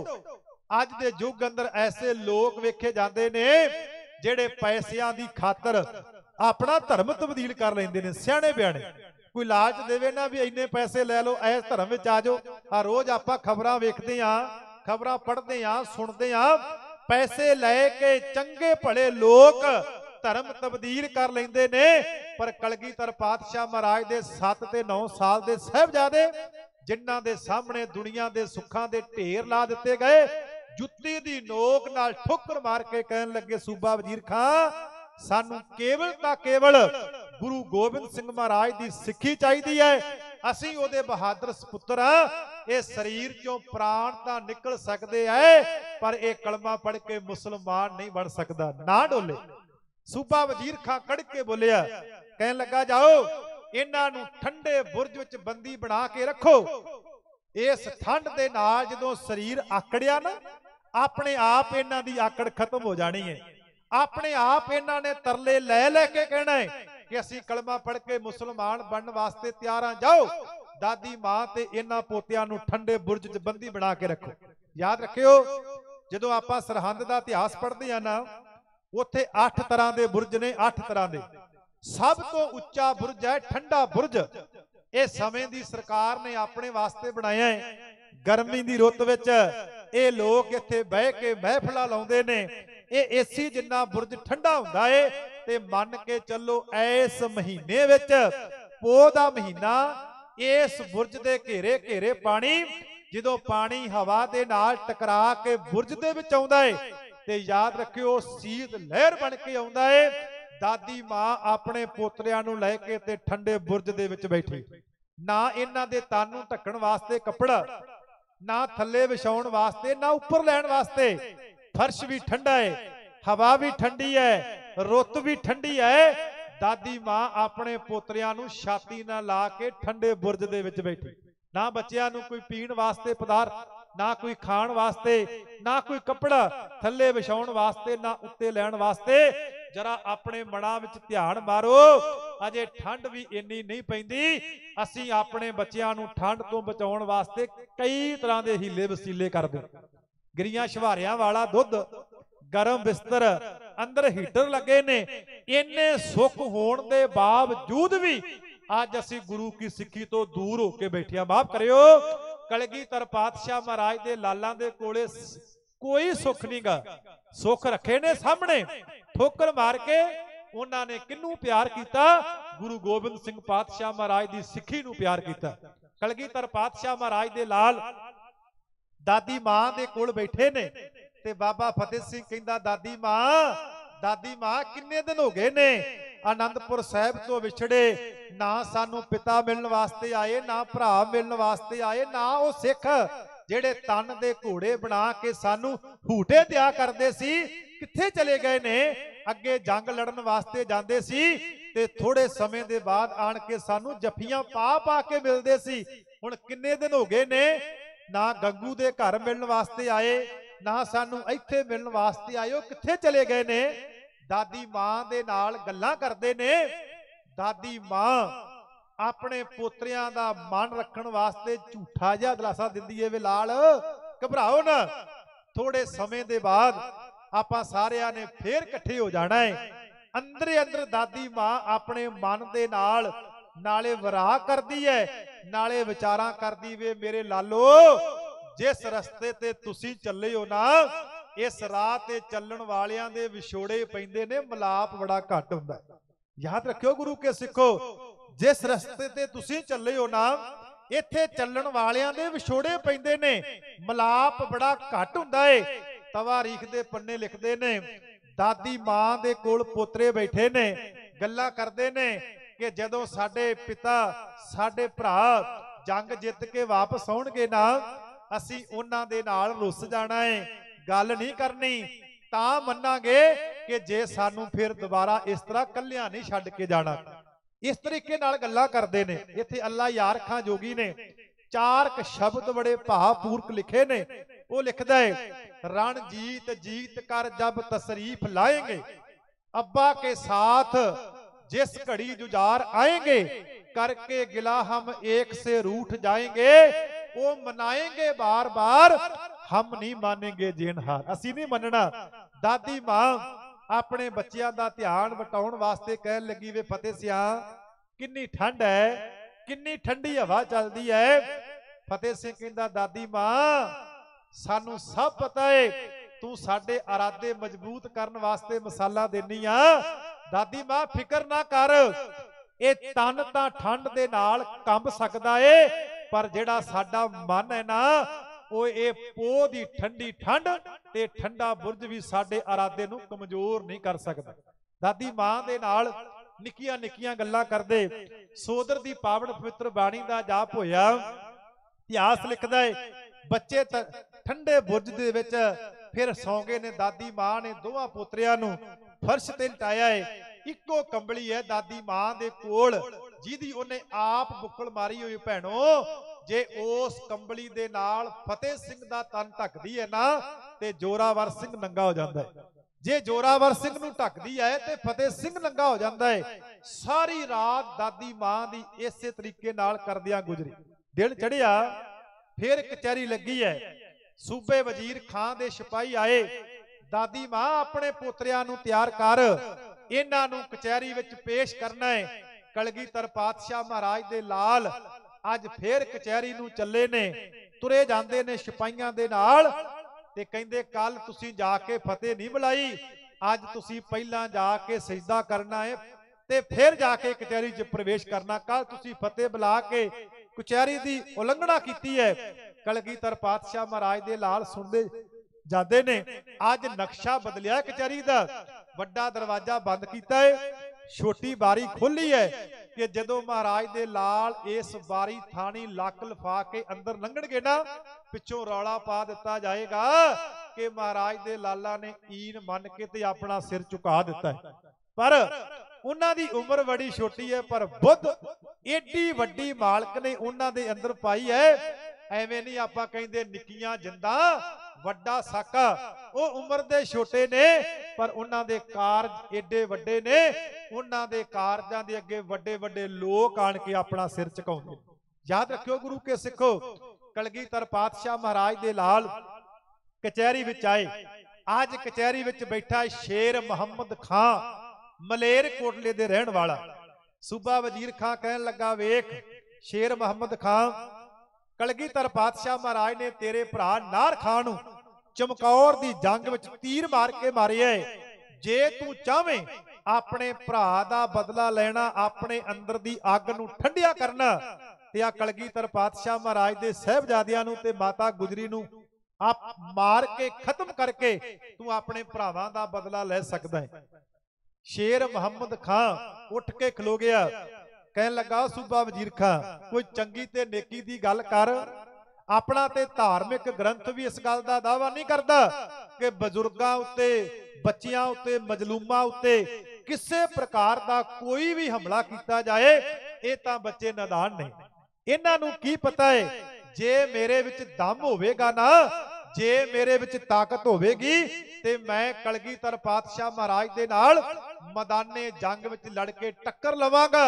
अज दे युग अंदर ऐसे लोग वेखे जाते ने जेड़े पैसियां दी खातर अपना धर्म तब्दील कर लेंदे ने। सियाणे बियाणे कोई लालच देवे ना भी इन्ने पैसे लै लो, इस धर्म विच आ जाओ। हर रोज आपां खबरां वेखदे हां, खबरां पढ़दे हां, सुणदे हां, पैसे लैके चंगे भले लोग धर्म तब्दील कर लेंदे ने। पर कलगीधर पातशाह महाराज दे 7 ते 9 साल दे साहिबजादे जिन्हां दे सामने दुनिया दे सुखां दे ढेर ला दिते गए, जुत्ती दी नोक नाल ठोकर मार के कहन लगे सूबा वजीर खां सानू केवल तां केवल गुरु गोबिंद सिंह महाराज दी सिक्खी चाहिदी है, असीं ओदे बहादुर सपुत्र हां। ये शरीर चों प्राण तां निकल सकदे है, पर यह कलमा पढ़ के मुसलमान नहीं बन सकदा, ना डोले। सूबा वजीर खां कड़ के बोलिया, कहन लगा जाओ इन्हां नूं ठंडे बुरज विच बंदी बना के रखो। इस ठंड दे नाल जदों शरीर आकड़िया ना, अपने आप इन्हां दी आकड़ खत्म हो जानी है। अपने आप इन्हां ने तरले लै लै के कहना है कि असीं कलमा पढ़ के मुसलमान बनने वास्ते तैयार हां, जाओ दादी मां ते इन्हां पोतियां नूं ठंडे बुरज च बंदी बना के रखो। याद रखियो जदों आपां सरहंद दा इतिहास पढ़दे हां ना, ਉੱਥੇ 8 ਤਰ੍ਹਾਂ ਦੇ ਬੁਰਜ ਨੇ, 8 ਤਰ੍ਹਾਂ ਦੇ। ਸਭ ਤੋਂ ਉੱਚਾ ਬੁਰਜ ਹੈ ਠੰਡਾ ਬੁਰਜ। ਇਹ ਸਮੇਂ ਦੀ ਸਰਕਾਰ ਨੇ ਆਪਣੇ ਵਾਸਤੇ ਬਣਾਇਆ ਹੈ। ਗਰਮੀ ਦੀ ਰੁੱਤ ਵਿੱਚ ਇਹ ਲੋਕ ਇੱਥੇ ਬਹਿ ਕੇ ਮਹਿਫਲਾਂ ਲਾਉਂਦੇ ਨੇ। ਇਹ ਏਸੀ ਜਿੰਨਾ ਬੁਰਜ ਠੰਡਾ ਹੁੰਦਾ ਏ। ਤੇ ਮੰਨ ਕੇ ਚੱਲੋ ਇਸ ਮਹੀਨੇ ਵਿੱਚ, ਪੋਹ ਦਾ ਮਹੀਨਾ, ਇਸ ਬੁਰਜ ਦੇ ਘੇਰੇ ਘੇਰੇ ਪਾਣੀ, ਜਦੋਂ ਪਾਣੀ ਹਵਾ ਦੇ ਨਾਲ ਟਕਰਾ ਕੇ ਬੁਰਜ ਦੇ ਵਿੱਚ ਆਉਂਦਾ ਏ ਤੇ ਯਾਦ ਰੱਖਿਓ ਸੀਤ ਲਹਿਰ ਬਣ ਕੇ ਆਉਂਦਾ ਏ। ਦਾਦੀ ਮਾਂ ਆਪਣੇ ਪੋਤਰਿਆਂ ਨੂੰ ਲੈ ਕੇ ਤੇ ਠੰਡੇ ਬੁਰਜ ਦੇ ਵਿੱਚ ਬੈਠੀ। ਨਾ ਇਹਨਾਂ ਦੇ ਤਨ ਨੂੰ ਢੱਕਣ ਵਾਸਤੇ ਕੱਪੜਾ, ਨਾ ਥੱਲੇ ਵਿਛਾਉਣ ਵਾਸਤੇ, ਨਾ ਉੱਪਰ ਲੈਣ ਵਾਸਤੇ। ਫਰਸ਼ ਵੀ ਠੰਡਾ ਏ, ਹਵਾ ਵੀ ਠੰਡੀ ਹੈ, ਰੁੱਤ ਵੀ ਠੰਡੀ ਹੈ। ਦਾਦੀ ਮਾਂ ਆਪਣੇ ਪੋਤਰਿਆਂ ਨੂੰ ਛਾਤੀ ਨਾਲ ਲਾ ਕੇ ਠੰਡੇ ਬੁਰਜ ਦੇ ਵਿੱਚ ਬੈਠੀ। ਨਾ ਬੱਚਿਆਂ ਨੂੰ ਕੋਈ ਪੀਣ ਵਾਸਤੇ ਪਦਾਰਥ, ਨਾ ਕੋਈ ਖਾਣ ਵਾਸਤੇ, ਨਾ ਕੋਈ ਕੱਪੜਾ ਥੱਲੇ ਵਿਛਾਉਣ ਵਾਸਤੇ, ਨਾ ਉੱਤੇ ਲੈਣ ਵਾਸਤੇ। ਜਰਾ ਆਪਣੇ ਮਨਾਂ ਵਿੱਚ ਧਿਆਨ ਮਾਰੋ, ਅਜੇ ਠੰਡ ਵੀ ਇੰਨੀ ਨਹੀਂ ਪੈਂਦੀ। ਅਸੀਂ ਆਪਣੇ ਬੱਚਿਆਂ ਨੂੰ ਠੰਡ ਤੋਂ ਬਚਾਉਣ ਵਾਸਤੇ ਕਈ ਤਰ੍ਹਾਂ ਦੇ ਹੀਲੇ ਵਸੀਲੇ ਕਰਦੇ। ਗਿਰੀਆਂ ਸ਼ਵਾਰਿਆਂ ਵਾਲਾ ਦੁੱਧ, ਗਰਮ ਬਿਸਤਰ, ਅੰਦਰ ਹੀਟਰ ਲੱਗੇ ਨੇ। ਇੰਨੇ ਸੁੱਖ ਹੋਣ ਦੇ ਬਾਵਜੂਦ ਵੀ ਅੱਜ ਅਸੀਂ ਗੁਰੂ ਕੀ ਸਿੱਖੀ ਤੋਂ ਦੂਰ ਹੋ ਕੇ ਬੈਠੇ ਆ। ਮਾਫ ਕਰਿਓ, ਕਲਗੀਧਰ ਪਾਤਸ਼ਾਹ ਮਹਾਰਾਜ ਦੇ ਲਾਲਾਂ ਦੇ ਕੋਲੇ ਕੋਈ ਸੁੱਖ ਨਹੀਂਗਾ। ਸੁੱਖ ਰੱਖੇ ਨੇ ਸਾਹਮਣੇ, ਠੋਕਰ ਮਾਰ ਕੇ ਉਹਨਾਂ ਨੇ ਕਿਹਨੂੰ ਪਿਆਰ ਕੀਤਾ? ਗੁਰੂ ਗੋਬਿੰਦ ਸਿੰਘ ਪਾਤਸ਼ਾਹ ਮਹਾਰਾਜ ਦੀ ਸਿੱਖੀ ਨੂੰ ਪਿਆਰ ਕੀਤਾ। ਕਲਗੀਧਰ ਪਾਤਸ਼ਾਹ ਮਹਾਰਾਜ ਦੇ ਲਾਲ ਦਾਦੀ ਮਾਂ ਦੇ ਕੋਲ ਬੈਠੇ ਨੇ ਤੇ ਬਾਬਾ ਫਤਿਹ ਸਿੰਘ ਕਹਿੰਦਾ, ਦਾਦੀ ਮਾਂ ਕਿੰਨੇ ਦਿਨ ਹੋ ਗਏ ਨੇ ਆਨੰਦਪੁਰ ਸਾਹਿਬ ਤੋਂ ਵਿਛੜੇ। ਨਾ ਸਾਨੂੰ ਪਿਤਾ ਮਿਲਣ ਵਾਸਤੇ ਆਏ, ਨਾ ਭਰਾ ਮਿਲਣ ਵਾਸਤੇ ਆਏ, ਨਾ ਉਹ ਸਿੱਖ ਜਿਹੜੇ ਤਨ ਦੇ ਘੋੜੇ ਬਣਾ ਕੇ ਸਾਨੂੰ ਹੂਟੇ ਦਿਆ ਕਰਦੇ ਸੀ, ਕਿੱਥੇ ਚਲੇ ਗਏ ਨੇ? ਅੱਗੇ ਜੰਗ ਲੜਨ ਵਾਸਤੇ ਜਾਂਦੇ ਸੀ ਤੇ ਥੋੜੇ ਸਮੇਂ ਦੇ ਬਾਅਦ ਆਣ ਕੇ ਸਾਨੂੰ ਜੱਫੀਆਂ ਪਾ ਪਾ ਕੇ ਮਿਲਦੇ ਸੀ। ਹੁਣ ਕਿੰਨੇ ਦਿਨ ਹੋ ਗਏ ਨੇ, ਨਾ ਗੰਗੂ ਦੇ ਘਰ ਮਿਲਣ ਵਾਸਤੇ ਆਏ, ਨਾ ਸਾਨੂੰ ਇੱਥੇ ਮਿਲਣ ਵਾਸਤੇ ਆਏ, ਉਹ ਕਿੱਥੇ ਚਲੇ ਗਏ ਨੇ? ਦਾਦੀ ਮਾਂ ਦੇ ਨਾਲ ਗੱਲਾਂ ਕਰਦੇ ਨੇ। ਦਾਦੀ ਮਾਂ ਆਪਣੇ ਪੋਤਰਿਆਂ ਦਾ ਮਨ ਰੱਖਣ ਵਾਸਤੇ ਝੂਠਾ ਜਿਹਾ ਦਿਲਾਸਾ ਦਿੰਦੀ ਏ, ਵੇ ਲਾਲ ਘਬਰਾਓ ਨਾ, ਥੋੜੇ ਸਮੇਂ ਦੇ ਬਾਅਦ ਆਪਾਂ ਸਾਰਿਆਂ ਨੇ ਫੇਰ ਇਕੱਠੇ ਹੋ ਜਾਣਾ ਹੈ। ਅੰਦਰੇ ਅੰਦਰ ਦਾਦੀ ਮਾਂ ਆਪਣੇ ਮਨ ਦੇ ਨਾਲ ਨਾਲੇ ਵਿਰਾਹ ਕਰਦੀ ਹੈ, ਨਾਲੇ ਵਿਚਾਰਾਂ ਕਰਦੀ, ਵੇ ਮੇਰੇ ਲਾਲੋ, ਜਿਸ ਰਸਤੇ ਤੇ ਤੁਸੀਂ ਚੱਲੇ ਹੋ ਨਾ, ਇਸ ਰਾਹ ਤੇ ਚੱਲਣ ਵਾਲਿਆਂ ਦੇ ਵਿਛੋੜੇ ਪੈਂਦੇ ਨੇ, ਮਿਲਾਪ ਬੜਾ ਘੱਟ ਹੁੰਦਾ। ਯਾਦ ਰੱਖਿਓ ਗੁਰੂ ਕੇ ਸਿੱਖੋ, ਜਿਸ ਰਸਤੇ ਤੇ ਤੁਸੀਂ ਚੱਲੇ ਹੋ ਨਾ, ਇੱਥੇ ਚੱਲਣ ਵਾਲਿਆਂ ਦੇ ਵਿਛੋੜੇ ਪੈਂਦੇ ਨੇ, ਮਿਲਾਪ ਬੜਾ ਘੱਟ ਹੁੰਦਾ ਏ। ਤਵਾਰੀਖ ਦੇ ਪੰਨੇ ਲਿਖਦੇ ਨੇ, ਦਾਦੀ ਮਾਂ ਦੇ ਕੋਲ ਪੋਤਰੇ ਬੈਠੇ ਨੇ, ਗੱਲਾਂ ਕਰਦੇ ਨੇ ਕਿ ਜਦੋਂ ਸਾਡੇ ਪਿਤਾ, ਸਾਡੇ ਭਰਾ ਜੰਗ ਜਿੱਤ ਕੇ ਵਾਪਸ ਆਉਣਗੇ ਨਾ, ਅਸੀਂ ਉਹਨਾਂ ਦੇ ਨਾਲ ਰੁੱਸ ਜਾਣਾ ਏ, ਗੱਲ ਨਹੀਂ ਕਰਨੀ, ਤਾਂ ਮੰਨਾਂਗੇ ਕਿ ਜੇ ਸਾਨੂੰ ਫਿਰ ਦੁਬਾਰਾ ਇਸ ਤਰ੍ਹਾਂ ਕੱਲਿਆਂ ਨਹੀਂ ਛੱਡ ਕੇ ਜਾਣਾ। ਇਸ ਤਰੀਕੇ ਨਾਲ ਗੱਲਾਂ ਕਰਦੇ ਨੇ। ਇੱਥੇ ਅੱਲਾ ਯਾਰ ਖਾਂ ਜੋਗੀ ਨੇ 4 ਸ਼ਬਦ ਬੜੇ ਭਾਵਪੂਰਕ ਲਿਖੇ ਨੇ। ਉਹ ਲਿਖਦਾ ਹੈ, रणजीत जीत कर जब तशरीफ लाएंगे, अब्बा के साथ जिस घड़ी जुझार आएंगे, करके गिला हम एक से रूठ जाएंगे, वो मनाएंगे बार बार, हम नहीं मानेंगे जेन हार। असी नहीं मनना। दादी मां अपने बच्चों का ध्यान वटाउण वास्ते कहन लगी, वे फतेह सिंह किन्नी ठंड है, किन्नी ठंडी हवा चलती है। फतेह सिंह कहंदा, दादी मां सानू सब पता है, तू साडे इरादे मजबूत करन वास्ते मसाला देनी आ। दादी मां फिक्र ना कर, ये तन तां ठंड दे नाल कंब सकदा है, पर जेड़ा साडा मन है ना, वो ये पोह दी ठंडी ठंड ते ठंडा बुरज भी साडे इरादे नूं कमजोर नहीं कर सकदा। दादी मां दे नाल निक्कियां निक्कियां गल्लां करदे सोदर दी पावन पवित्र बाणी दा जाप होया। इतिहास लिखदा है, बच्चे ठंडे बुरज दे विच फिर सौ गए ने। दादी मां ने दोवां पोतरियां नूं फर्श ते लटाया है। इक्को कंबली है दादी मां दे कोल, जिहदी उहने आप बुक्कल मारी होई। भैणो, जे उस कंबली दे नाल फतेह सिंह दा तन ढकदी है ना, ते जोरावर सिंह नंगा हो जांदा है। जे जोरावर सिंह नूं ढकदी है ते फतेह सिंह नंगा हो जांदा है। सारी रात दादी मां दी इसे तरीके नाल करदियां गुजरी। दिन चढ़िया, फिर कचहरी लगी है। सूबे वजीर खां दे सिपाही आए, दादी मां अपने पोतरियां नूं तैयार कर, इन्हां नूं कचहरी विच पेश करना है। कलगीधर पातशाह महाराज दे लाल अज फिर कचहरी नूं चले ने, तुरे जांदे ने सिपाहियां दे नाल ते कहंदे कल तुसीं जाके फतेह नहीं बुलाई, अज तुसीं पहलां जाके सजदा करना है ते फिर जाके कचहरी च प्रवेश करना। कल तुसीं फतेह बुला के कचहरी की उलंघना की है। कलगीधर पातशाह महाराज दे लाल सुनते जाते ने, अज नक्शा बदलिया कचहरी का, वड्डा दरवाजा बंद किया है, छोटी बारी खोली है कि जदों महाराज दे लाल इस बारी थानी लक लफा के अंदर लंघणगे ना, पिछों रौला पा दिता जाएगा कि महाराज दे लाला ने ईन मन के ते अपना सिर झुका दिता है। पर उन्हां दी उम्र बड़ी छोटी है, पर बुद्ध एडी वड्डी मालक ने उन्हां दे अंदर पाई है। एवें नहीं आपां कहंदे निक्कियां जिंदा वड्डा साका, वो उम्र दे छोटे ने पर उन्हां दे कारज एडे वड्डे ने, उन्हां दे कारजां दे अगे वड्डे वड्डे लोक आण के अपना सिर झुकाउंदे। याद रखियो गुरु के सिखो, कलगीधर पातशाह महाराज दे लाल कचहरी विच आए। आज कचहरी विच बैठा शेर मुहम्मद खां, मलेर कोटले दे रहण वाला। सूबा वजीर खां कहन लगा, वेख शेर मुहम्मद खां, कलगीधर पातशाह महाराज ने तेरे भरा नार खां नूं चमकौर दी जंग विच तीर मार के मारे है। जे तू चाहे अपने भरा दा बदला लेना, अपने अंदर दी अग नूं ठंडिया करना, ते आ कलगीधर पातशाह महाराज दे साहिबजादियां नूं ते माता गुजरी नूं आप मार के खत्म करके तू अपने भरावां दा बदला ले सकदा है। शेर मुहम्मद खां उठ के खलो गया, कहन लगा, सूबा वजीर खां कोई चंगी ते नेकी दी गल कर। अपना ते धार्मिक ग्रंथ भी इस गल दा दावा नहीं करता कि बजुर्गां उत्ते, बच्चियां उत्ते, मजलूमां उत्ते किसी प्रकार का कोई भी हमला किया जाए। ये तां बच्चे नादान ने, इन्हां नूं की पता है जे मेरे विच दम होवेगा ना, जे मेरे विच ताकत होवेगी ते मैं कलगीधर पातशाह महाराज दे नाल मैदाने जंग विच लड़ के टक्कर लवांगा।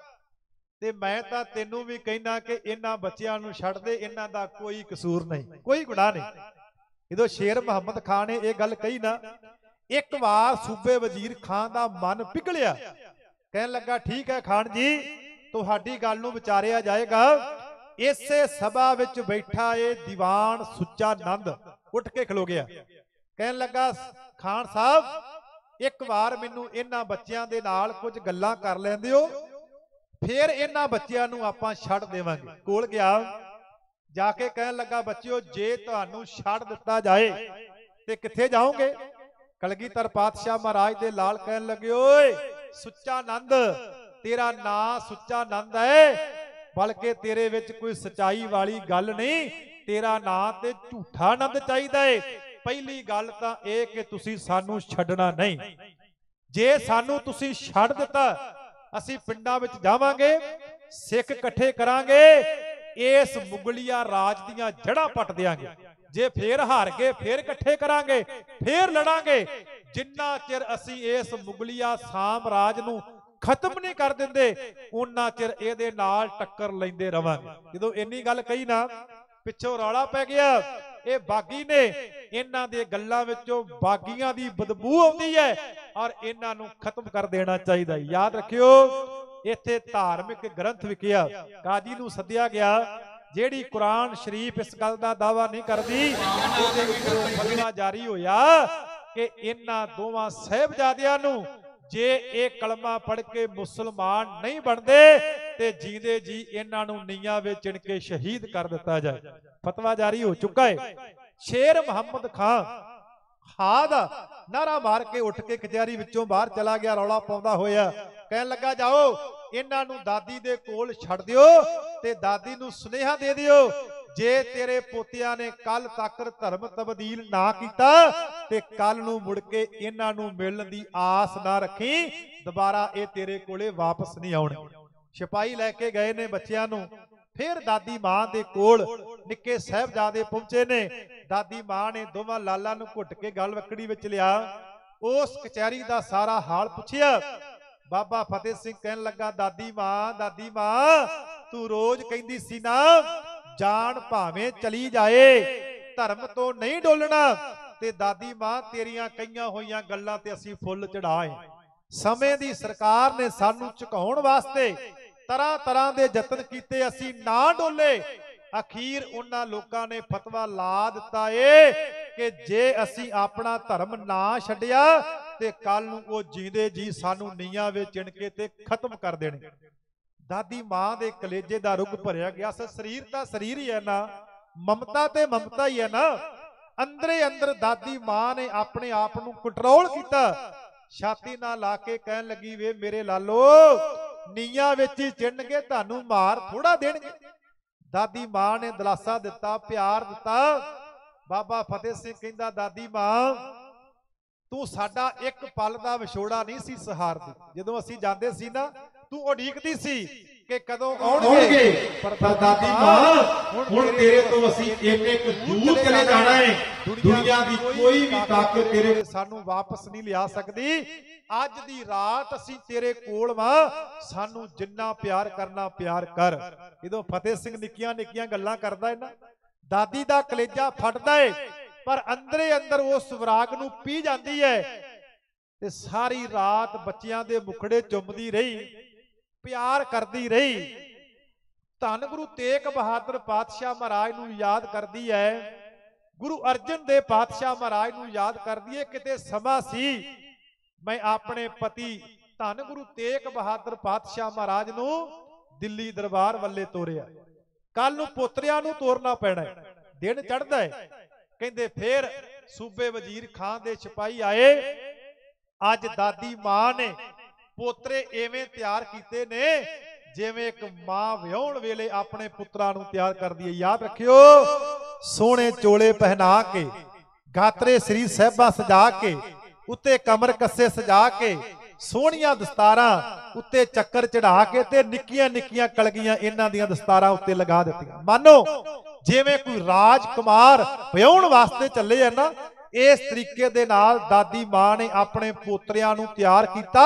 ते मैं तां तैनूं भी कहना कि इन्हां बच्चियां नूं छड्ड दे, इन्हां दा कोई कसूर नहीं, कोई गुनाह नहीं। जदों शेर मुहम्मद खां ने यह गल कही ना, एक बार सूबे वजीर खां दा मन पिघलिया, कहन लगा, ठीक है खान जी, तुहाडी गल नूं विचारिया जाएगा। इसे सभा विच बैठा है दीवान सुच्चा नंद उठ के खलो गया, कहन लगा, खान साहब एक बार मैनूं इन्हां बच्चियां दे नाल कुछ गल्लां कर लैंदे हो, फिर इन्हां बच्चियां नूं आपां छड्ड देवांगे। कोल गया, जाके कहन लगा, बच्चिओ जे तुहानूं छड्ड दित्ता जाए ते कित्थे जाओगे? कलगीधर पातशाह महाराज दे लाल कहन लगे, ओए सुच्चा नंद, तेरा नां सुच्चा नंद है, बल्कि तेरे विच कोई सच्चाई वाली गल नहीं, तेरा नां ते झूठा नंद चाहिदा है। पहली गल तां इह कि तुसीं सानूं छड्डना नहीं, जे सानूं तुसीं छड्ड दित्ता असीं पिंडां विच जावांगे, सिख इकट्ठे करांगे, इस मुगलिया राज दीआं जड़ां पट देंगे। जे फिर हार गए फिर इकट्ठे करांगे, फिर लड़ांगे, जिन्ना चिर असीं इस मुगलिया साम्राज नूं खत्म नहीं कर दिंदे उन्ना चिर इहदे नाल टक्कर लैंदे रवांगे। जदों इन्नी गल कही ना, पिछों रौला पै गया, ये बागी ने, इन्हां दे गल्लां विचों बागियां दी बदबू आउंदी है और इन्हां नूं खत्म कर देना चाहिए। याद रखियो, इत्थे धार्मिक ग्रंथ विकिया, काजी नूं सद्दिया गया, जेड़ी कुरान शरीफ इस गल दा दावा नहीं करदी, उहदे विचों फतवा जारी होया कि इन्हां दोवां साहिबजादियां नूं जे ये कलमा पढ़ के मुसलमान नहीं बनते ते जींदे जी इन्हां नूं नीयां विच चिण के शहीद कर दिता जाए। फतवा जारी हो चुका है। शेर मुहम्मद खां हाद नारा मार के उठ के कचहरी विचों बाहर चला गया, रौला पाउंदा होया, कहन लगा, जाओ इन्हां नूं दादी दे कोल छड्ड दिओ ते दादी नूं सुनेहा दे दिओ, जे तेरे पोतियां ने कल तक धर्म तब्दील ना कीता ते कल नूं मुड़ के इन्हां नूं मिलण दी आस ना रखी, दोबारा ये तेरे कोले वापस नहीं आउणे। सिपाही लैके गए ने बच्चियां नूं, फिर दादी मां दे कोल निक्के साहिबजादे पहुंचे ने। दादी मां ने दोवां लालां नूं घुट के गल वकड़ी विच लिया, उस कचहरी दा सारा हाल पुछिया। बाबा फतेह सिंह कहन लगा, दादी मां तू रोज कहंदी सी ना, जान भावें चली जाए धर्म तो नहीं डोलना, ਤੇ ਦਾਦੀ ਮਾਂ ਤੇਰੀਆਂ ਕਈਆਂ ਹੋਈਆਂ ਗੱਲਾਂ ਤੇ ਅਸੀਂ ਫੁੱਲ ਚੜਾਏ। ਸਮੇਂ ਦੀ ਸਰਕਾਰ ਨੇ ਸਾਨੂੰ ਝੁਕਾਉਣ ਵਾਸਤੇ ਤਰ੍ਹਾਂ ਤਰ੍ਹਾਂ ਦੇ ਯਤਨ ਕੀਤੇ, ਅਸੀਂ ਨਾ ਡੋਲੇ। ਅਖੀਰ ਉਹਨਾਂ ਲੋਕਾਂ ਨੇ ਫਤਵਾ ਲਾ ਦਿੱਤਾ ਏ ਕਿ ਜੇ ਅਸੀਂ ਆਪਣਾ ਧਰਮ ਨਾ ਛੱਡਿਆ ਤੇ ਕੱਲ ਨੂੰ ਉਹ ਜੀਂਦੇ ਜੀ ਸਾਨੂੰ ਨੀਹਾਂ ਵਿੱਚ ਚਿਣ ਕੇ ਤੇ ਖਤਮ ਕਰ ਦੇਣਗੇ। ਦਾਦੀ ਮਾਂ ਦੇ ਕਲੇਜੇ ਦਾ ਰੁੱਗ ਭਰਿਆ ਗਿਆ। ਸਰੀਰ ਤਾਂ ਸਰੀਰ ਹੀ ਹੈ ਨਾ, ਮਮਤਾ ਤੇ ਮਮਤਾ ਹੀ ਹੈ ਨਾ। ਅੰਦਰੇ ਅੰਦਰ ਦਾਦੀ ਮਾਂ ਨੇ ਆਪਣੇ ਆਪ ਨੂੰ ਕੰਟਰੋਲ ਕੀਤਾ। ਛਾਤੀ ਨਾਲ ਲਾ ਕੇ ਕਹਿਣ ਲੱਗੀ, ਵੇ ਮੇਰੇ ਲਾਲੋ, ਨੀਹਾਂ ਵਿੱਚ ਹੀ ਚਿਣਨਗੇ, ਤੁਹਾਨੂੰ ਮਾਰ ਥੋੜਾ ਦੇਣਗੇ। ਦਾਦੀ ਮਾਂ ਨੇ ਦਿਲਾਸਾ ਦਿੱਤਾ, ਪਿਆਰ ਦਿੱਤਾ। ਬਾਬਾ ਫਤਿਹ ਸਿੰਘ ਕਹਿੰਦਾ, ਦਾਦੀ ਮਾਂ ਤੂੰ ਸਾਡਾ ਇੱਕ ਪਲ ਦਾ ਵਿਛੋੜਾ ਨਹੀਂ ਸੀ ਸਹਾਰਦੀ। ਜਦੋਂ ਅਸੀਂ ਜਾਂਦੇ ਸੀ ਨਾ, ਤੂੰ ਉਡੀਕਦੀ ਸੀ ਕਿ ਕਦੋਂ ਆਉਣਗੇ, ਪਰ ਦਾਦੀ ਮਾਂ ਹੁਣ ਤੇਰੇ ਤੋਂ ਅਸੀਂ ਇੱਕ ਇੱਕ ਦੂਰ ਚਲੇ ਜਾਣਾ ਹੈ। ਦੁਨੀਆ ਦੀ ਕੋਈ ਵੀ ਤਾਕਤ ਤੇਰੇ ਸਾਨੂੰ ਵਾਪਸ ਨਹੀਂ ਲਿਆ ਸਕਦੀ। ਅੱਜ ਦੀ ਰਾਤ ਅਸੀਂ ਤੇਰੇ ਕੋਲ ਵਾਂ, ਸਾਨੂੰ ਜਿੰਨਾ ਪਿਆਰ ਕਰਨਾ ਪਿਆਰ ਕਰ। ਜਦੋਂ ਫਤਿਹ ਸਿੰਘ ਨਿੱਕੀਆਂ ਨਿੱਕੀਆਂ ਗੱਲਾਂ ਕਰਦਾ ਹੈ ਨਾ, ਦਾਦੀ ਦਾ ਕਲੇਜਾ ਫਟਦਾ ਹੈ, ਪਰ ਅੰਦਰੇ ਅੰਦਰ ਉਸ ਵਿਰਾਗ ਨੂੰ ਪੀ ਜਾਂਦੀ ਹੈ। ਤੇ ਸਾਰੀ ਰਾਤ ਬੱਚਿਆਂ ਦੇ ਮੁਖੜੇ ਚੁੰਮਦੀ ਰਹੀ, ਪਿਆਰ ਕਰਦੀ ਰਹੀ। ਧੰਨ ਗੁਰੂ ਤੇਗ ਬਹਾਦਰ ਪਾਤਸ਼ਾਹ ਮਹਾਰਾਜ ਨੂੰ ਯਾਦ ਕਰਦੀ ਹੈ, ਗੁਰੂ ਅਰਜਨ ਦੇਵ ਪਾਤਸ਼ਾਹ ਮਹਾਰਾਜ ਨੂੰ ਯਾਦ ਕਰਦੀ ਹੈ। ਕਿਤੇ ਸਮਾਂ ਸੀ ਮੈਂ ਆਪਣੇ ਪਤੀ ਧੰਨ ਗੁਰੂ ਤੇਗ ਬਹਾਦਰ ਪਾਤਸ਼ਾਹ ਮਹਾਰਾਜ ਨੂੰ ਦਿੱਲੀ ਦਰਬਾਰ ਵੱਲੇ ਤੋਰਿਆ, ਕੱਲ ਨੂੰ ਪੋਤਰਿਆਂ ਨੂੰ ਤੋਰਨਾ ਪੈਣਾ ਹੈ। ਦਿਨ ਚੜ੍ਹਦਾ ਹੈ, ਕਹਿੰਦੇ ਫੇਰ ਸੂਬੇ ਵਜ਼ੀਰ ਖਾਨ ਦੇ ਸਿਪਾਹੀ ਆਏ। ਅੱਜ ਦਾਦੀ ਮਾਂ ਨੇ ਪੋਤਰੇ ਐਵੇਂ ਤਿਆਰ ਕੀਤੇ ਨੇ ਜਿਵੇਂ ਇੱਕ ਮਾਂ ਵਿਆਹਣ ਵੇਲੇ ਆਪਣੇ ਪੁੱਤਰਾਂ ਨੂੰ ਤਿਆਰ ਕਰਦੀ ਹੈ। ਯਾਦ ਰੱਖਿਓ, ਸੋਹਣੇ ਚੋਲੇ ਪਹਿਨਾ ਕੇ, ਗਾਤਰੇ ਸ੍ਰੀ ਸਾਹਿਬਾਂ ਸਜਾ ਕੇ, ਉੱਤੇ ਕਮਰ ਕੱਸੇ ਸਜਾ ਕੇ, ਸੋਹਣੀਆਂ ਦਸਤਾਰਾਂ ਉੱਤੇ ਚੱਕਰ ਚੜਾ ਕੇ ਤੇ ਨਿੱਕੀਆਂ ਨਿੱਕੀਆਂ ਕਲਗੀਆਂ ਇਹਨਾਂ ਦੀਆਂ ਦਸਤਾਰਾਂ ਉੱਤੇ ਲਗਾ ਦਿੱਤੀਆਂ। ਮਾਨੋ ਜਿਵੇਂ ਕੋਈ ਰਾਜਕੁਮਾਰ ਵਿਆਹਣ ਵਾਸਤੇ ਚੱਲੇ ਆ ਨਾ, ਇਸ ਤਰੀਕੇ ਦੇ ਨਾਲ ਦਾਦੀ ਮਾਂ ਨੇ ਆਪਣੇ ਪੋਤਰਿਆਂ ਨੂੰ ਤਿਆਰ ਕੀਤਾ।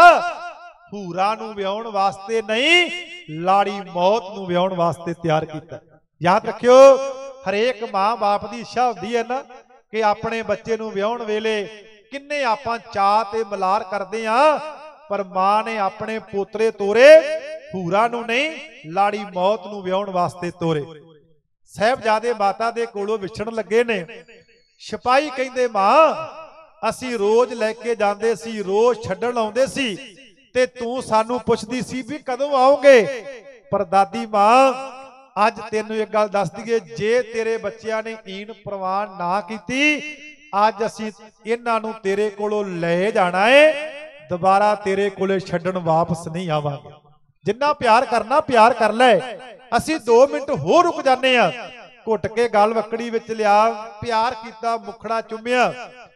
ਹੂਰਾ ਨੂੰ ਵਿਆਹਣ ਵਾਸਤੇ ਨਹੀਂ, ਲਾੜੀ ਮੌਤ ਨੂੰ ਵਿਆਹਣ ਵਾਸਤੇ ਤਿਆਰ ਕੀਤਾ। ਯਾਦ ਰੱਖਿਓ, ਹਰੇਕ ਮਾਂ ਬਾਪ ਦੀ ਇੱਛਾ ਹੁੰਦੀ ਹੈ ਨਾ ਕਿ ਆਪਣੇ ਬੱਚੇ ਨੂੰ ਵਿਆਹਣ ਵੇਲੇ ਕਿੰਨੇ ਆਪਾਂ ਚਾਅ ਤੇ ਮਲਾਰ ਕਰਦੇ ਆ, ਪਰ ਮਾਂ ਨੇ ਆਪਣੇ ਪੋਤਰੇ ਤੋਰੇ, ਹੂਰਾ ਨੂੰ ਨਹੀਂ, ਲਾੜੀ ਮੌਤ ਨੂੰ ਵਿਆਹਣ ਵਾਸਤੇ ਤੋਰੇ। ਸਾਹਿਬਜ਼ਾਦੇ ਮਾਤਾ ਦੇ ਕੋਲੋਂ ਵਿਛੜਨ ਲੱਗੇ ਨੇ। ਸਿਪਾਹੀ ਕਹਿੰਦੇ, ਮਾਂ ਅਸੀਂ ਰੋਜ਼ ਲੈ ਕੇ ਜਾਂਦੇ ਸੀ, ਰੋਜ਼ ਛੱਡਣ ਆਉਂਦੇ ਸੀ, ਤੇ ਤੂੰ ਸਾਨੂੰ ਪੁੱਛਦੀ ਸੀ ਵੀ ਕਦੋਂ ਆਓਗੇ। ਪਰ ਦਾਦੀ ਮਾਂ ਅੱਜ ਤੈਨੂੰ ਇੱਕ ਗੱਲ ਦੱਸ ਦਈਏ, ਜੇ ਤੇਰੇ ਬੱਚਿਆਂ ਨੇ ਈਨ ਪ੍ਰਵਾਨ ਨਾ ਕੀਤੀ, ਅੱਜ ਅਸੀਂ ਇਹਨਾਂ ਨੂੰ ਤੇਰੇ ਕੋਲੋਂ ਲੈ ਜਾਣਾ ਏ, ਦੁਬਾਰਾ ਤੇਰੇ ਕੋਲੇ ਛੱਡਣ ਵਾਪਸ ਨਹੀਂ ਆਵਾਂਗੇ। ਜਿੰਨਾ ਪਿਆਰ ਕਰਨਾ ਪਿਆਰ ਕਰ ਲੈ। ਅਸੀਂ 2 ਮਿੰਟ ਹੋਰ ਰੁਕ ਜਾਂਦੇ ਆ। ਘੁੱਟ ਕੇ ਗਲ ਵਕੜੀ ਵਿੱਚ ਲਿਆ, ਪਿਆਰ ਕੀਤਾ, ਮੁਖੜਾ ਚੁੰਮਿਆ,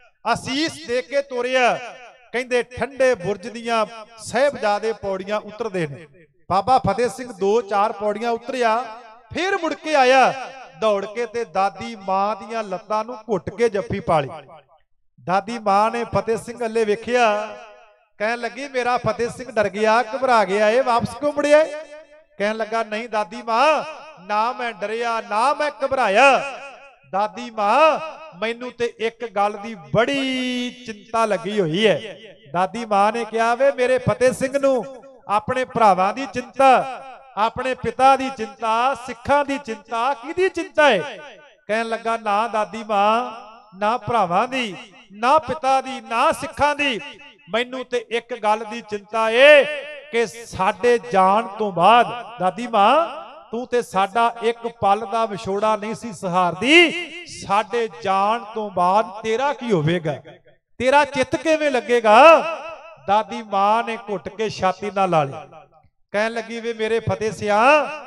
ਅਸੀਸ ਦੇ ਕੇ ਤੋਰਿਆ। ਕਹਿੰਦੇ ਠੰਡੇ ਬੁਰਜ ਦੀਆਂ ਸਾਹਿਬਜ਼ਾਦੇ ਪੌੜੀਆਂ ਉਤਰਦੇ ਨੇ। ਬਾਬਾ ਫਤਿਹ ਸਿੰਘ 2-4 ਪੌੜੀਆਂ ਉਤਰਿਆ, ਫਿਰ ਮੁੜ ਕੇ ਆਇਆ ਦੌੜ ਕੇ ਤੇ ਦਾਦੀ ਮਾਂ ਦੀਆਂ ਲੱਤਾਂ ਨੂੰ ਘੁੱਟ ਕੇ ਜੱਫੀ ਪਾਲੀ। ਦਾਦੀ ਮਾਂ ਨੇ ਫਤਿਹ ਸਿੰਘ ਅੱਲੇ ਵੇਖਿਆ, ਕਹਿਣ ਲੱਗੀ ਮੇਰਾ ਫਤਿਹ ਸਿੰਘ ਡਰ ਗਿਆ, ਘਬਰਾ ਗਿਆ, ਇਹ ਵਾਪਸ ਕਿਉਂ ਮੁੜਿਆ? ਕਹਿਣ ਲੱਗਾ ਨਹੀਂ ਦਾਦੀ ਮਾਂ, ਨਾ ਮੈਂ ਡਰਿਆ ਨਾ ਮੈਂ ਘਬਰਾਇਆ। ਦਾਦੀ ਮਾਂ ਮੈਨੂੰ ਤੇ ਇੱਕ ਗੱਲ ਦੀ ਬੜੀ ਚਿੰਤਾ ਲੱਗੀ ਹੋਈ ਹੈ। ਦਾਦੀ ਮਾਂ ਨੇ ਕਿਹਾ, ਵੇ ਮੇਰੇ ਫਤਿਹ ਸਿੰਘ ਨੂੰ ਆਪਣੇ ਭਰਾਵਾਂ ਦੀ ਚਿੰਤਾ, ਆਪਣੇ ਪਿਤਾ ਦੀ ਚਿੰਤਾ, ਸਿੱਖਾਂ ਦੀ ਚਿੰਤਾ, ਕਿਹਦੀ ਚਿੰਤਾ ਹੈ? ਕਹਿਣ ਲੱਗਾ ਨਾ ਦਾਦੀ ਮਾਂ, ਨਾ ਭਰਾਵਾਂ ਦੀ, ਨਾ ਪਿਤਾ ਦੀ, ਨਾ ਸਿੱਖਾਂ ਦੀ, ਮੈਨੂੰ ਤੇ ਇੱਕ ਗੱਲ ਦੀ ਚਿੰਤਾ ਏ ਕਿ ਸਾਡੇ ਜਾਣ ਤੋਂ ਬਾਅਦ ਦਾਦੀ ਮਾਂ ਤੂੰ ਤੇ ਸਾਡਾ ਇੱਕ ਪਲ ਦਾ ਵਿਛੋੜਾ ਨਹੀਂ ਸੀ ਸਹਾਰਦੀ, ਸਾਡੇ ਜਾਣ ਤੋਂ ਬਾਅਦ ਤੇਰਾ ਕੀ ਹੋਵੇਗਾ? ਤੇਰਾ ਚਿੱਤ ਕਿਵੇਂ ਲੱਗੇਗਾ? ਦਾਦੀ ਮਾਂ ਨੇ ਘੁੱਟ ਕੇ ਛਾਤੀ ਨਾਲ ਲਾ ਲਈ। ਕਹਿਣ ਲੱਗੀ ਵੇ ਮੇਰੇ ਫਤਿਹ ਸਿਆ,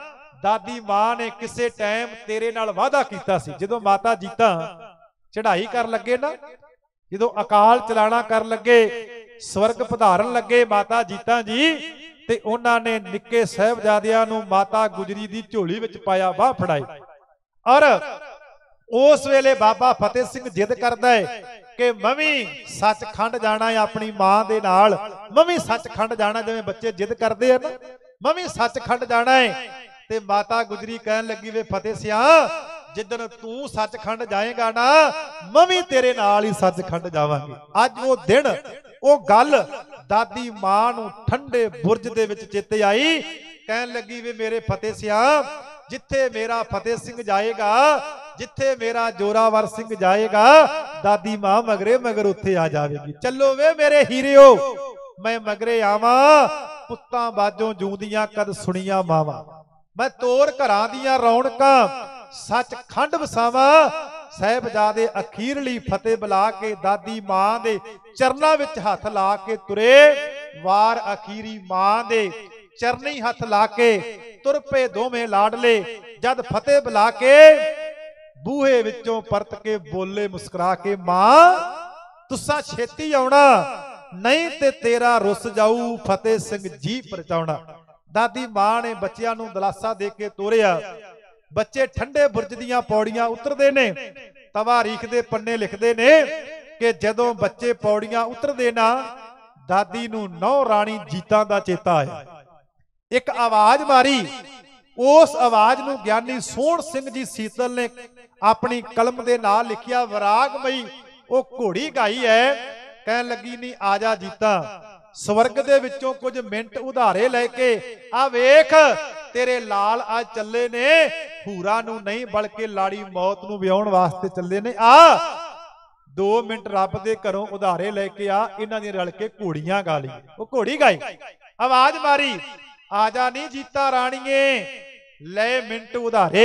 ਦਾਦੀ ਮਾਂ ਨੇ ਕਿਸੇ ਟਾਈਮ ਤੇਰੇ ਨਾਲ ਵਾਅਦਾ ਕੀਤਾ ਸੀ। ਜਦੋਂ ਮਾਤਾ ਜੀਤਾ ਚੜ੍ਹਾਈ ਕਰਨ ਲੱਗੇ ਨਾ, ਜਦੋਂ ਅਕਾਲ ਚਲਾਣਾ ਕਰਨ ਲੱਗੇ, ਸਵਰਗ ਪਧਾਰਨ ਲੱਗੇ ਮਾਤਾ ਜੀਤਾ ਜੀ, ਤੇ ਉਹਨਾਂ ਨੇ ਨਿੱਕੇ ਸਾਹਿਬਜ਼ਾਦਿਆਂ ਨੂੰ ਮਾਤਾ ਗੁਜਰੀ ਦੀ ਝੋਲੀ ਵਿੱਚ ਪਾਇਆ, ਬਾਹ ਫੜਾਈ। ਔਰ ਉਸ ਵੇਲੇ ਬਾਬਾ ਫਤਿਹ ਸਿੰਘ ਜਿੱਦ ਕਰਦਾ ਹੈ ਕਿ ਮੈਂ ਵੀ ਸੱਚਖੰਡ ਜਾਣਾ ਹੈ ਆਪਣੀ ਮਾਂ ਦੇ ਨਾਲ, ਮੈਂ ਵੀ ਸੱਚਖੰਡ ਜਾਣਾ। ਜਿਵੇਂ ਬੱਚੇ ਜਿੱਦ ਕਰਦੇ ਆ ਨਾ, ਮੈਂ ਵੀ ਸੱਚਖੰਡ ਜਾਣਾ ਹੈ। ਤੇ ਮਾਤਾ ਗੁਜਰੀ ਕਹਿਣ ਲੱਗੀ ਵੇ ਫਤਿਹ ਸਿਆ, जिदन तू सचखंड जाएगा ना मैं भी तेरे नाल ही सचखंड जावांगी। अज वो दिन वो गल दादी मां नूं ठंडे बुरज दे विच चेते आई। कहन लगी वे मेरे फतेह सियाह जिथे मेरा फतेह सिंह जाएगा जिथे मेरा जोरावर सिंह जाएगा दादी मां मगरे मगर उत्थे आ जाएगी। चलो वे मेरे हीरियो मैं मगरे आवा पुत्तां बाजों जूंदियां कद सुनिया मावा मैं तोर घरां दियां रौनकां सचखंड वसावा। साहिबजादे अखीरली फतेह बुला के दादी मां दे चरनां विच हथ ला के तुरे। वार अखीरी मां दे चरनी हथ ला के तुर पे दोवें लाडले। जद फतेह बुला के बूहे विचों परत के बोले मुस्कुरा के मां तुसा छेती आउणा नहीं ते तेरा रुस जाऊ फतेह सिंह जी परचाउणा। दादी मां ने बच्चियां नूं दिलासा दे के तोरिया। बच्चे ठंडे बुरज दीयां पौड़ियां उतरदे ने। तवारीख दे पन्ने लिखदे ने कि जदों बच्चे पौड़ियां उतरदे ना दादी नूं नौ राणी जीतां दा चेता आया। एक आवाज मारी उस आवाज नूं ज्ञानी सोहण सिंह जी सीतल ने अपनी कलम दे नाल लिखिया विरागमई वो घोड़ी गाई है। कहन लगी नहीं आजा जीता स्वर्ग दे विचों कुछ मिंट उधारे लैके आ वेख तेरे लाल आज चले ने हूरा नूं नहीं बल्कि लाड़ी मौत नूं विआउण वास्ते चले ने। आ 2 मिंट रब दे घरों उधारे लैके आ इन्हां दी रल के घोड़ियां गा लई। वो घोड़ी गाई आवाज मारी आजा नी जीता राणीए ले मिंट उधारे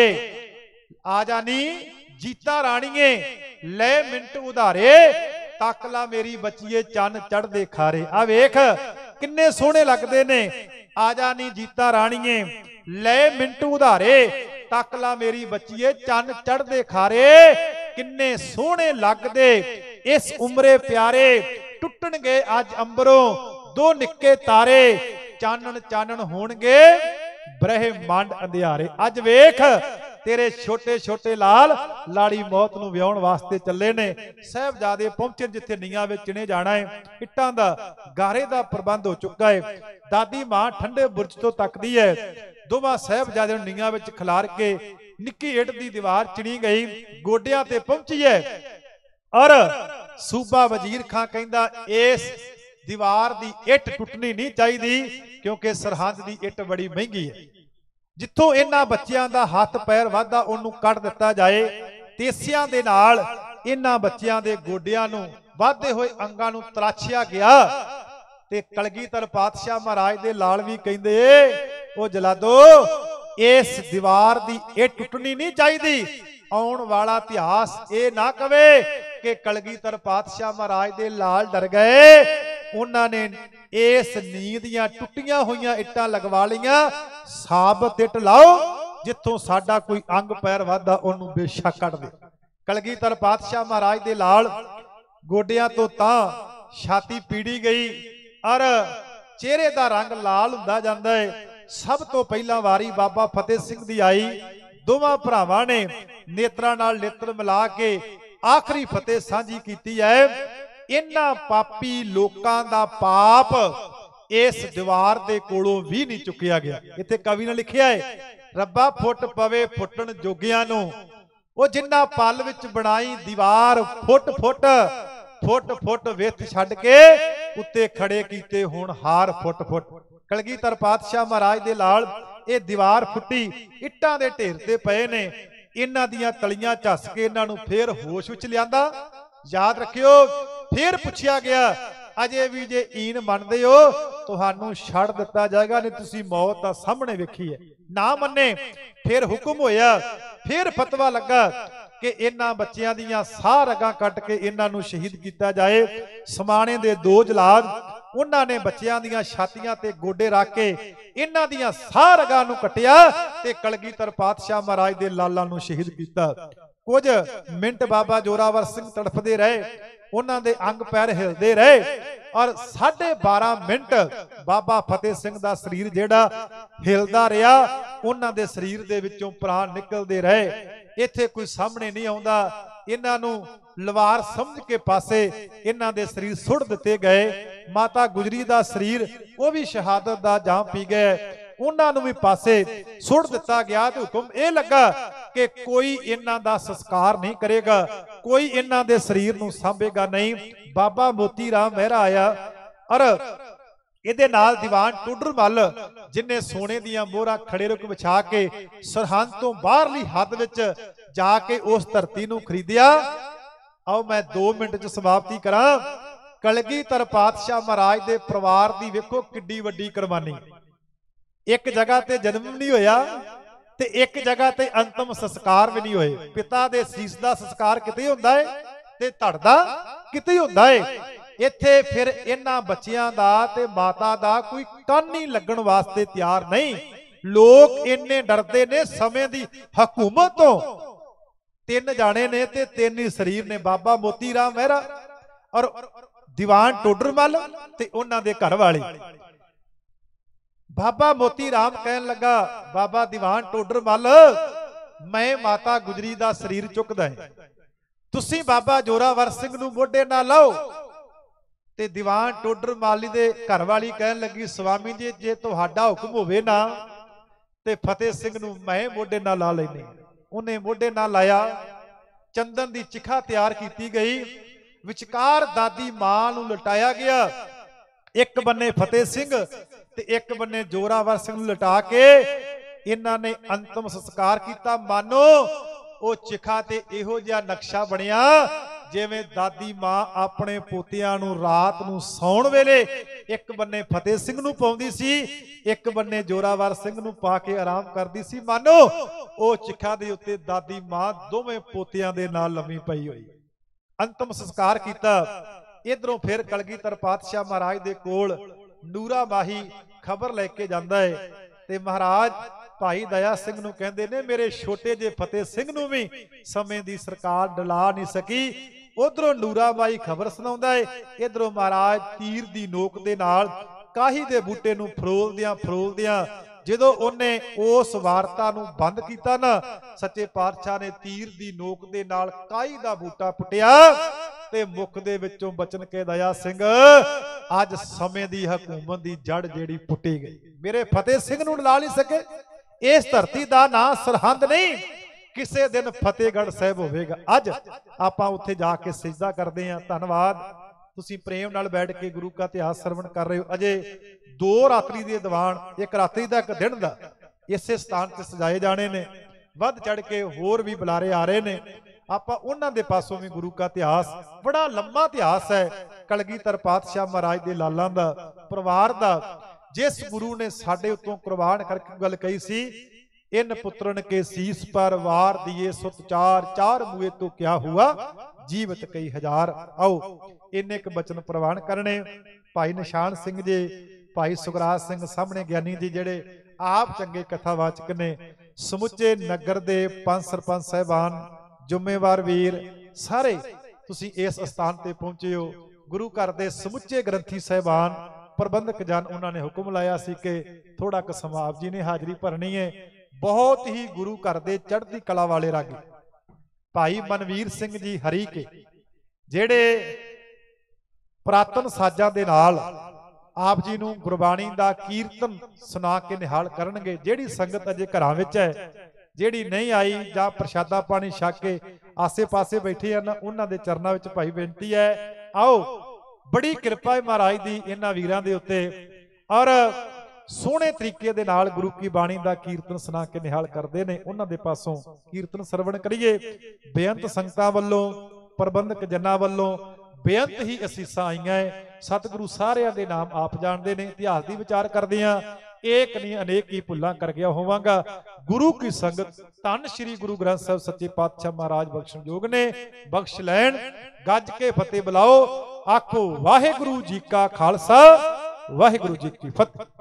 आजा नी जीता राणीए ले मिंट उधारे तक ला मेरी बच्चीए चन चढ़दे खारे। आ वेख किन्ने सोहणे लगदे ने आजा नी जीता राणीए ले मिंट उधारे तक ला मेरी बच्चीए चन चढ़दे खारे। किन्ने सोहणे लगदे इस उमरे प्यारे टुटणगे अज अंबरों दो निक्के तारे चानन चानन होणगे ब्रह्मंड अंधियारे। अज वेख तेरे छोटे छोटे लाल लाड़ी मौत नूं विआउण वास्ते चले ने। साहिबजादे पहुंचे जिथे नीआं विच चिणे जाना है। इट्टां दा गारे दा प्रबंध हो चुका है। दादी मां ठंडे बुरज तो तकदी है। दोवां साहिबजादे नूं नीआं विच खिलार के निक्की इट दी दीवार चिणी गई गोडियां ते पहुंची है। और सूबा वजीर खां कहंदा इस दीवार दी इट टुटनी नहीं चाहिदी क्योंकि सरहंद दी इट बड़ी महंगी है। जिथों इन्हां बच्चियां दा हथ पैर वाधा उहनूं कढ दिता जाए। तेसियां दे नाल इन्हां बच्चियां दे गोडियां नूं वाधे होए अंगां नूं तराशिया गया। ते कलगीधर पातशाह महाराज दे लाल भी कहंदे ओ जलादो इस दीवार दी इट टुटनी नहीं चाहिदी। आउण वाला इतिहास ये ना कवे कि कलगीधर पातशाह महाराज दे लाल डर गए उन्होंने इस नींद दियां टुटियां हुई इट्टां लगवा लियां। साबत इट लाओ जिथों साडा कोई अंग पैर वाधा उन्होंने बेशक कट दे। कलगीधर पातशाह महाराज दे लाल गोडियां तो तां छाती पीड़ी गई और चेहरे का रंग लाल हुंदा जांदा है। सब तो पहला वारी बाबा फतेह सिंह दी आई। दोवां भरावां ने नेत्रां नाल नेत्र मिला के आखिरी फतेह सांझी कीती है। इन्हां पापी लोकां दा पाप इस दीवार दे कोलों भी नहीं चुकिया गया। इत्थे कवि ने लिखिया है रब्बा फुट पवे फुटन जोगियां नूं ओ जिन्ना पल विच बनाई दीवार फुट फुट फुट फुट विथ छड्ड के उत्ते खड़े कीते हुण हार फुट फुट। कलगीधर पातशाह महाराज दे लाल ये दीवार फुटी इट्टां दे ढेर ते पए ने। इन्हां दियां तलियां झस के इन्हां नूं फेर होश विच लिआंदा। याद रखियो फिर पूछा गया अजे भी जे ईन मनदे हो तुहानू छड़ दिता जाएगा नहीं तुसी मौत दा सामने वेखी है। ना मन्ने फिर हुक्म होया फिर फतवा लगा कि इन्हां बच्चियां दियां साह रगां कट के इन्हां नूं शहीद किया जाए। समाणे दे 2 जलाद उन्होंने बच्चियां दियां छातियां ते गोडे रख के इन्हां दियां साह रगां नूं कटिया ते कलगीधर पातशाह महाराज दे लालां नूं शहीद किया। कुछ मिनट बाबा जोरावर सिंह तड़फते रहे उन्हां दे अंग पैर हिलते रहे और 12.5 मिनट बाबा फतेह सिंह दा शरीर जेड़ा हिलदा रहा उन्हां दे शरीर दे विचों प्राण निकलते रहे। इत्थे कोई सामने नहीं आउंदा। इन्हां नूं लवार समझ के पासे इन्हां दे शरीर सुट दिते गए। माता गुजरी दा शरीर वो भी शहादत दा जाम पी गए उन्हां नूं भी पासे सुट दिता गया। तो हुक्म यह लगा कि कोई इन्हां दा संस्कार नहीं करेगा, कोई इन्हां दे शरीर नूं सांभेगा नहीं। बाबा मोती राम मेहरा आया और ਇਹਦੇ ਨਾਲ ਦੀਵਾਨ ਟੋਡਰ ਮੱਲ ਜਿਨੇ ਸੋਨੇ ਦੀਆਂ ਮੋਹਰਾਂ ਖੜੇ ਰੁਕ ਵਿਛਾ ਕੇ ਸਰਹੰਦ ਤੋਂ ਬਾਹਰਲੀ ਹੱਦ ਵਿੱਚ ਜਾ ਕੇ ਉਸ ਧਰਤੀ ਨੂੰ ਖਰੀਦਿਆ। ਆਓ ਮੈਂ 2 ਮਿੰਟ ਚ ਸਮਾਪਤੀ ਕਰਾਂ। ਕਲਗੀਧਰ ਪਾਤਸ਼ਾਹ ਮਹਾਰਾਜ ਦੇ ਪਰਿਵਾਰ ਦੀ ਵੇਖੋ ਕਿੱਡੀ ਵੱਡੀ ਕੁਰਬਾਨੀ। ਇੱਕ ਜਗ੍ਹਾ ਤੇ ਜਨਮ ਨਹੀਂ ਹੋਇਆ ਤੇ ਇੱਕ ਜਗ੍ਹਾ ਤੇ ਅੰਤਮ ਸੰਸਕਾਰ ਵੀ ਨਹੀਂ ਹੋਏ। ਪਿਤਾ ਦੇ ਸੀਸ ਦਾ ਸੰਸਕਾਰ ਕਿਤੇ ਹੁੰਦਾ ਹੈ ਤੇ ਧੜ ਦਾ ਕਿਤੇ ਹੁੰਦਾ ਹੈ। ਇੱਥੇ ਫਿਰ ਇਹਨਾਂ ਬੱਚਿਆਂ ਦਾ ਤੇ ਮਾਤਾ ਦਾ ਕੋਈ ਕੰਨ ਨਹੀਂ ਲੱਗਣ ਵਾਸਤੇ ਤਿਆਰ ਨਹੀਂ। ਲੋਕ ਇੰਨੇ ਡਰਦੇ ਨੇ ਸਮੇਂ ਦੀ ਹਕੂਮਤ ਤੋਂ। 3 ਜਾਣੇ ਨੇ ਤੇ 3 ਹੀ ਸਰੀਰ ਨੇ, ਬਾਬਾ ਮੋਤੀ ਰਾਮ ਮਹਿਰਾ ਔਰ ਦੀਵਾਨ ਟੋਡਰ ਮੱਲ ਤੇ ਉਹਨਾਂ ਦੇ ਘਰ ਵਾਲੀ। ਬਾਬਾ ਮੋਤੀ ਰਾਮ ਕਹਿਣ ਲੱਗਾ, ਬਾਬਾ ਦੀਵਾਨ ਟੋਡਰ ਮੱਲ ਮੈਂ ਮਾਤਾ ਗੁਜਰੀ ਦਾ ਸਰੀਰ ਚੁੱਕਦਾ ਹੈ, ਤੁਸੀਂ ਬਾਬਾ ਜੋਰਾਵਰ ਸਿੰਘ ਨੂੰ ਮੋਢੇ ਨਾਲ ਲਾਓ। ਤੇ ਦੀਵਾਨ ਟੋਡਰ ਮੱਲ ਦੇ ਘਰ ਵਾਲੀ ਕਹਿਣ ਲੱਗੀ, ਸਵਾਮੀ ਜੀ ਜੇ ਤੁਹਾਡਾ ਹੁਕਮ ਹੋਵੇ ਨਾ ਤੇ ਫਤਿਹ ਸਿੰਘ ਨੂੰ ਮੈਂ ਮੋਢੇ ਨਾਲ ਲਾ ਲੈਣੀ। ਉਹਨੇ ਮੋਢੇ ਨਾਲ ਲਾਇਆ। ਚੰਦਨ ਦੀ ਚਿਖਾ ਤਿਆਰ ਕੀਤੀ ਗਈ, ਵਿਚਕਾਰ ਦਾਦੀ ਮਾਂ ਨੂੰ ਲਟਾਇਆ ਗਿਆ। ਇੱਕ ਬੰਨੇ ਫਤਿਹ ਸਿੰਘ ਤੇ ਇੱਕ ਬੰਨੇ ਜੋਰਾਵਰ ਸਿੰਘ ਨੂੰ ਲਟਾ ਕੇ ਇਹਨਾਂ ਨੇ ਅੰਤਮ ਸੰਸਕਾਰ ਕੀਤਾ। ਮਾਨੋ ਉਹ ਚਿਖਾ ਤੇ ਇਹੋ ਜਿਹਾ ਨਕਸ਼ਾ ਬਣਿਆ ਜਿਵੇਂ ਦਾਦੀ ਮਾਂ ਆਪਣੇ ਪੋਤਿਆਂ ਨੂੰ ਰਾਤ ਨੂੰ ਸੌਣ ਵੇਲੇ ਇੱਕ ਬੰਨੇ ਫਤਿਹ ਸਿੰਘ ਨੂੰ ਪਾਉਂਦੀ ਸੀ, ਇੱਕ ਬੰਨੇ ਜੋਰਾਵਰ ਸਿੰਘ ਨੂੰ ਪਾ ਕੇ ਆਰਾਮ ਕਰਦੀ ਸੀ। ਮਾਨੋ ਉਹ ਚਿਖਾ ਦੇ ਉੱਤੇ ਦਾਦੀ ਮਾਂ ਦੋਵੇਂ ਪੋਤਿਆਂ ਦੇ ਨਾਲ ਲੰਮੀ ਪਈ ਹੋਈ। ਅੰਤਮ ਸੰਸਕਾਰ ਕੀਤਾ। ਇਧਰੋਂ ਫਿਰ ਕਲਗੀਧਰ ਪਾਤਸ਼ਾਹ ਮਹਾਰਾਜ ਦੇ ਕੋਲ ਨੂਰਾ ਮਾਹੀ ਖਬਰ ਲੈ ਕੇ ਜਾਂਦਾ ਹੈ ਤੇ ਮਹਾਰਾਜ ਭਾਈ ਦਇਆ ਸਿੰਘ ਨੂੰ ਕਹਿੰਦੇ ਨੇ, ਮੇਰੇ ਛੋਟੇ ਜਿਹੇ ਫਤਿਹ ਸਿੰਘ ਨੂੰ ਵੀ ਸਮੇਂ ਦੀ ਸਰਕਾਰ ਡਲਾ ਨਹੀਂ ਸਕੀ। ਉਧਰੋਂ ਨੂਰਾ ਮਾਈ ਖਬਰ ਸੁਣਾਉਂਦਾ ਹੈ, ਇਧਰੋਂ ਮਹਾਰਾਜ ਤੀਰ ਦੀ ਨੋਕ ਦੇ ਨਾਲ ਕਾਹੀ ਦੇ ਬੂਟੇ ਨੂੰ ਫਰੋਲਦਿਆਂ ਜਦੋਂ ਉਹਨੇ ਉਸ ਵਾਰਤਾ ਨੂੰ ਬੰਦ ਕੀਤਾ ਨਾ, ਸੱਚੇ ਪਾਤਸ਼ਾਹ ਨੇ ਤੀਰ ਦੀ ਨੋਕ ਦੇ ਨਾਲ ਕਾਹੀ ਦਾ ਬੂਟਾ ਪੁੱਟਿਆ ਤੇ ਮੁਖ ਦੇ ਵਿੱਚੋਂ ਬਚਨ ਕੇ ਦਇਆ ਸਿੰਘ ਅੱਜ ਸਮੇਂ ਦੀ ਹਕੂਮਤ ਦੀ ਜੜ ਜਿਹੜੀ ਪੁੱਟੀ ਗਈ। ਮੇਰੇ ਫਤਿਹ ਸਿੰਘ ਨੂੰ ਲਾ ਨਹੀਂ ਸਕੇ। ਇਸ ਧਰਤੀ ਦਾ ਨਾਂ ਸਰਹੰਦ ਨਹੀਂ, ਕਿਸੇ ਦਿਨ ਫਤਿਹਗੜ੍ਹ ਸਾਹਿਬ ਹੋਵੇਗਾ। ਅੱਜ ਆਪਾਂ ਉੱਥੇ ਜਾ ਕੇ ਸਿਜਦਾ ਕਰਦੇ ਹਾਂ। ਧੰਨਵਾਦ, ਤੁਸੀਂ ਪ੍ਰੇਮ ਨਾਲ ਬੈਠ ਕੇ ਗੁਰੂ ਦਾ ਇਤਿਹਾਸ ਸਰਵਣ ਕਰ ਰਹੇ ਹੋ। ਅਜੇ 2 ਰਾਤਰੀ ਦੇ ਦੀਵਾਨ, 1 ਰਾਤਰੀ ਦਾ 1 ਦਿਨ ਦਾ ਇਸੇ ਸਥਾਨ ਤੇ ਸਜਾਏ ਜਾਣੇ ਨੇ। ਵੱਧ ਚੜ ਕੇ ਹੋਰ ਵੀ ਬੁਲਾਰੇ ਆ ਰਹੇ ਨੇ। ਆਪਾਂ ਉਹਨਾਂ ਦੇ ਪਾਸੋਂ ਵੀ ਗੁਰੂ ਦਾ ਇਤਿਹਾਸ, ਬੜਾ ਲੰਮਾ ਇਤਿਹਾਸ ਹੈ ਕਲਗੀਧਰ ਪਾਤਸ਼ਾਹ ਮਹਾਰਾਜ ਦੇ ਲਾਲਾਂ ਦਾ, ਪਰਿਵਾਰ ਦਾ। जिस गुरु ने साडे उत्तों कुर्बान करके गल कही सी, इन पुत्रन के शीस पर वार दिए सुत चार, चार मुए तो क्या हुआ जीवत कई हजार। आओ इन्ने क बचन प्रवान करने। भाई निशान सिंह जी, भाई सुखराज सिंह सामने ज्ञानी जी जेड़े आप चंगे कथावाचक ने, समुचे नगर दे पंच सरपंच साहिबान, जुम्मेवार वीर सारे तुसी इस स्थान ते पहुंचे हो। गुरु घर दे समुचे ग्रंथी साहिबान, प्रबंधक जन, उन्होंने हुक्म लाया सी कि थोड़ा क समा आप जी ने हाजरी भरनी है। बहुत ही गुरु घर दे चढ़ती कला वाले रागी भाई मनवीर सिंह जी हरी के, जेड़े पुरातन साजां दे नाल आप जी नूं गुरबाणी दा कीर्तन सुना के निहाल करनगे। जेड़ी संगत अजे घरां विच है, जेड़ी नहीं आई जां प्रशादा पानी छक के आसे पासे बैठे हैं, उन्हां दे चरनां विच भाई बेनती है, आओ बड़ी किरपा है महाराज दी इन्हां वीरां दे उत्ते और सोहणे तरीके दे नाल गुरु की बाणी दा कीर्तन सुना के निहाल करदे ने। उन्हां दे पासों कीर्तन सरवण करिए। बेअंत संगतां वल्लों, प्रबंधक जनां वल्लों बेअंत ही असीसां आईयां। सतगुरु सारियां दे नाम आप जाणदे ने। इतिहास दी विचार करदे आं, एक नहीं अनेक ही भुल्लां कर गया होवांगा। गुरु की संगत धन श्री गुरु ग्रंथ साहिब सच्चे पातशाह महाराज बख्शण योग ने। बख्श लैण, गज के फतेह बुलाओ, आखो वाहिगुरु जी का खालसा, वाहिगुरु जी की फतेह।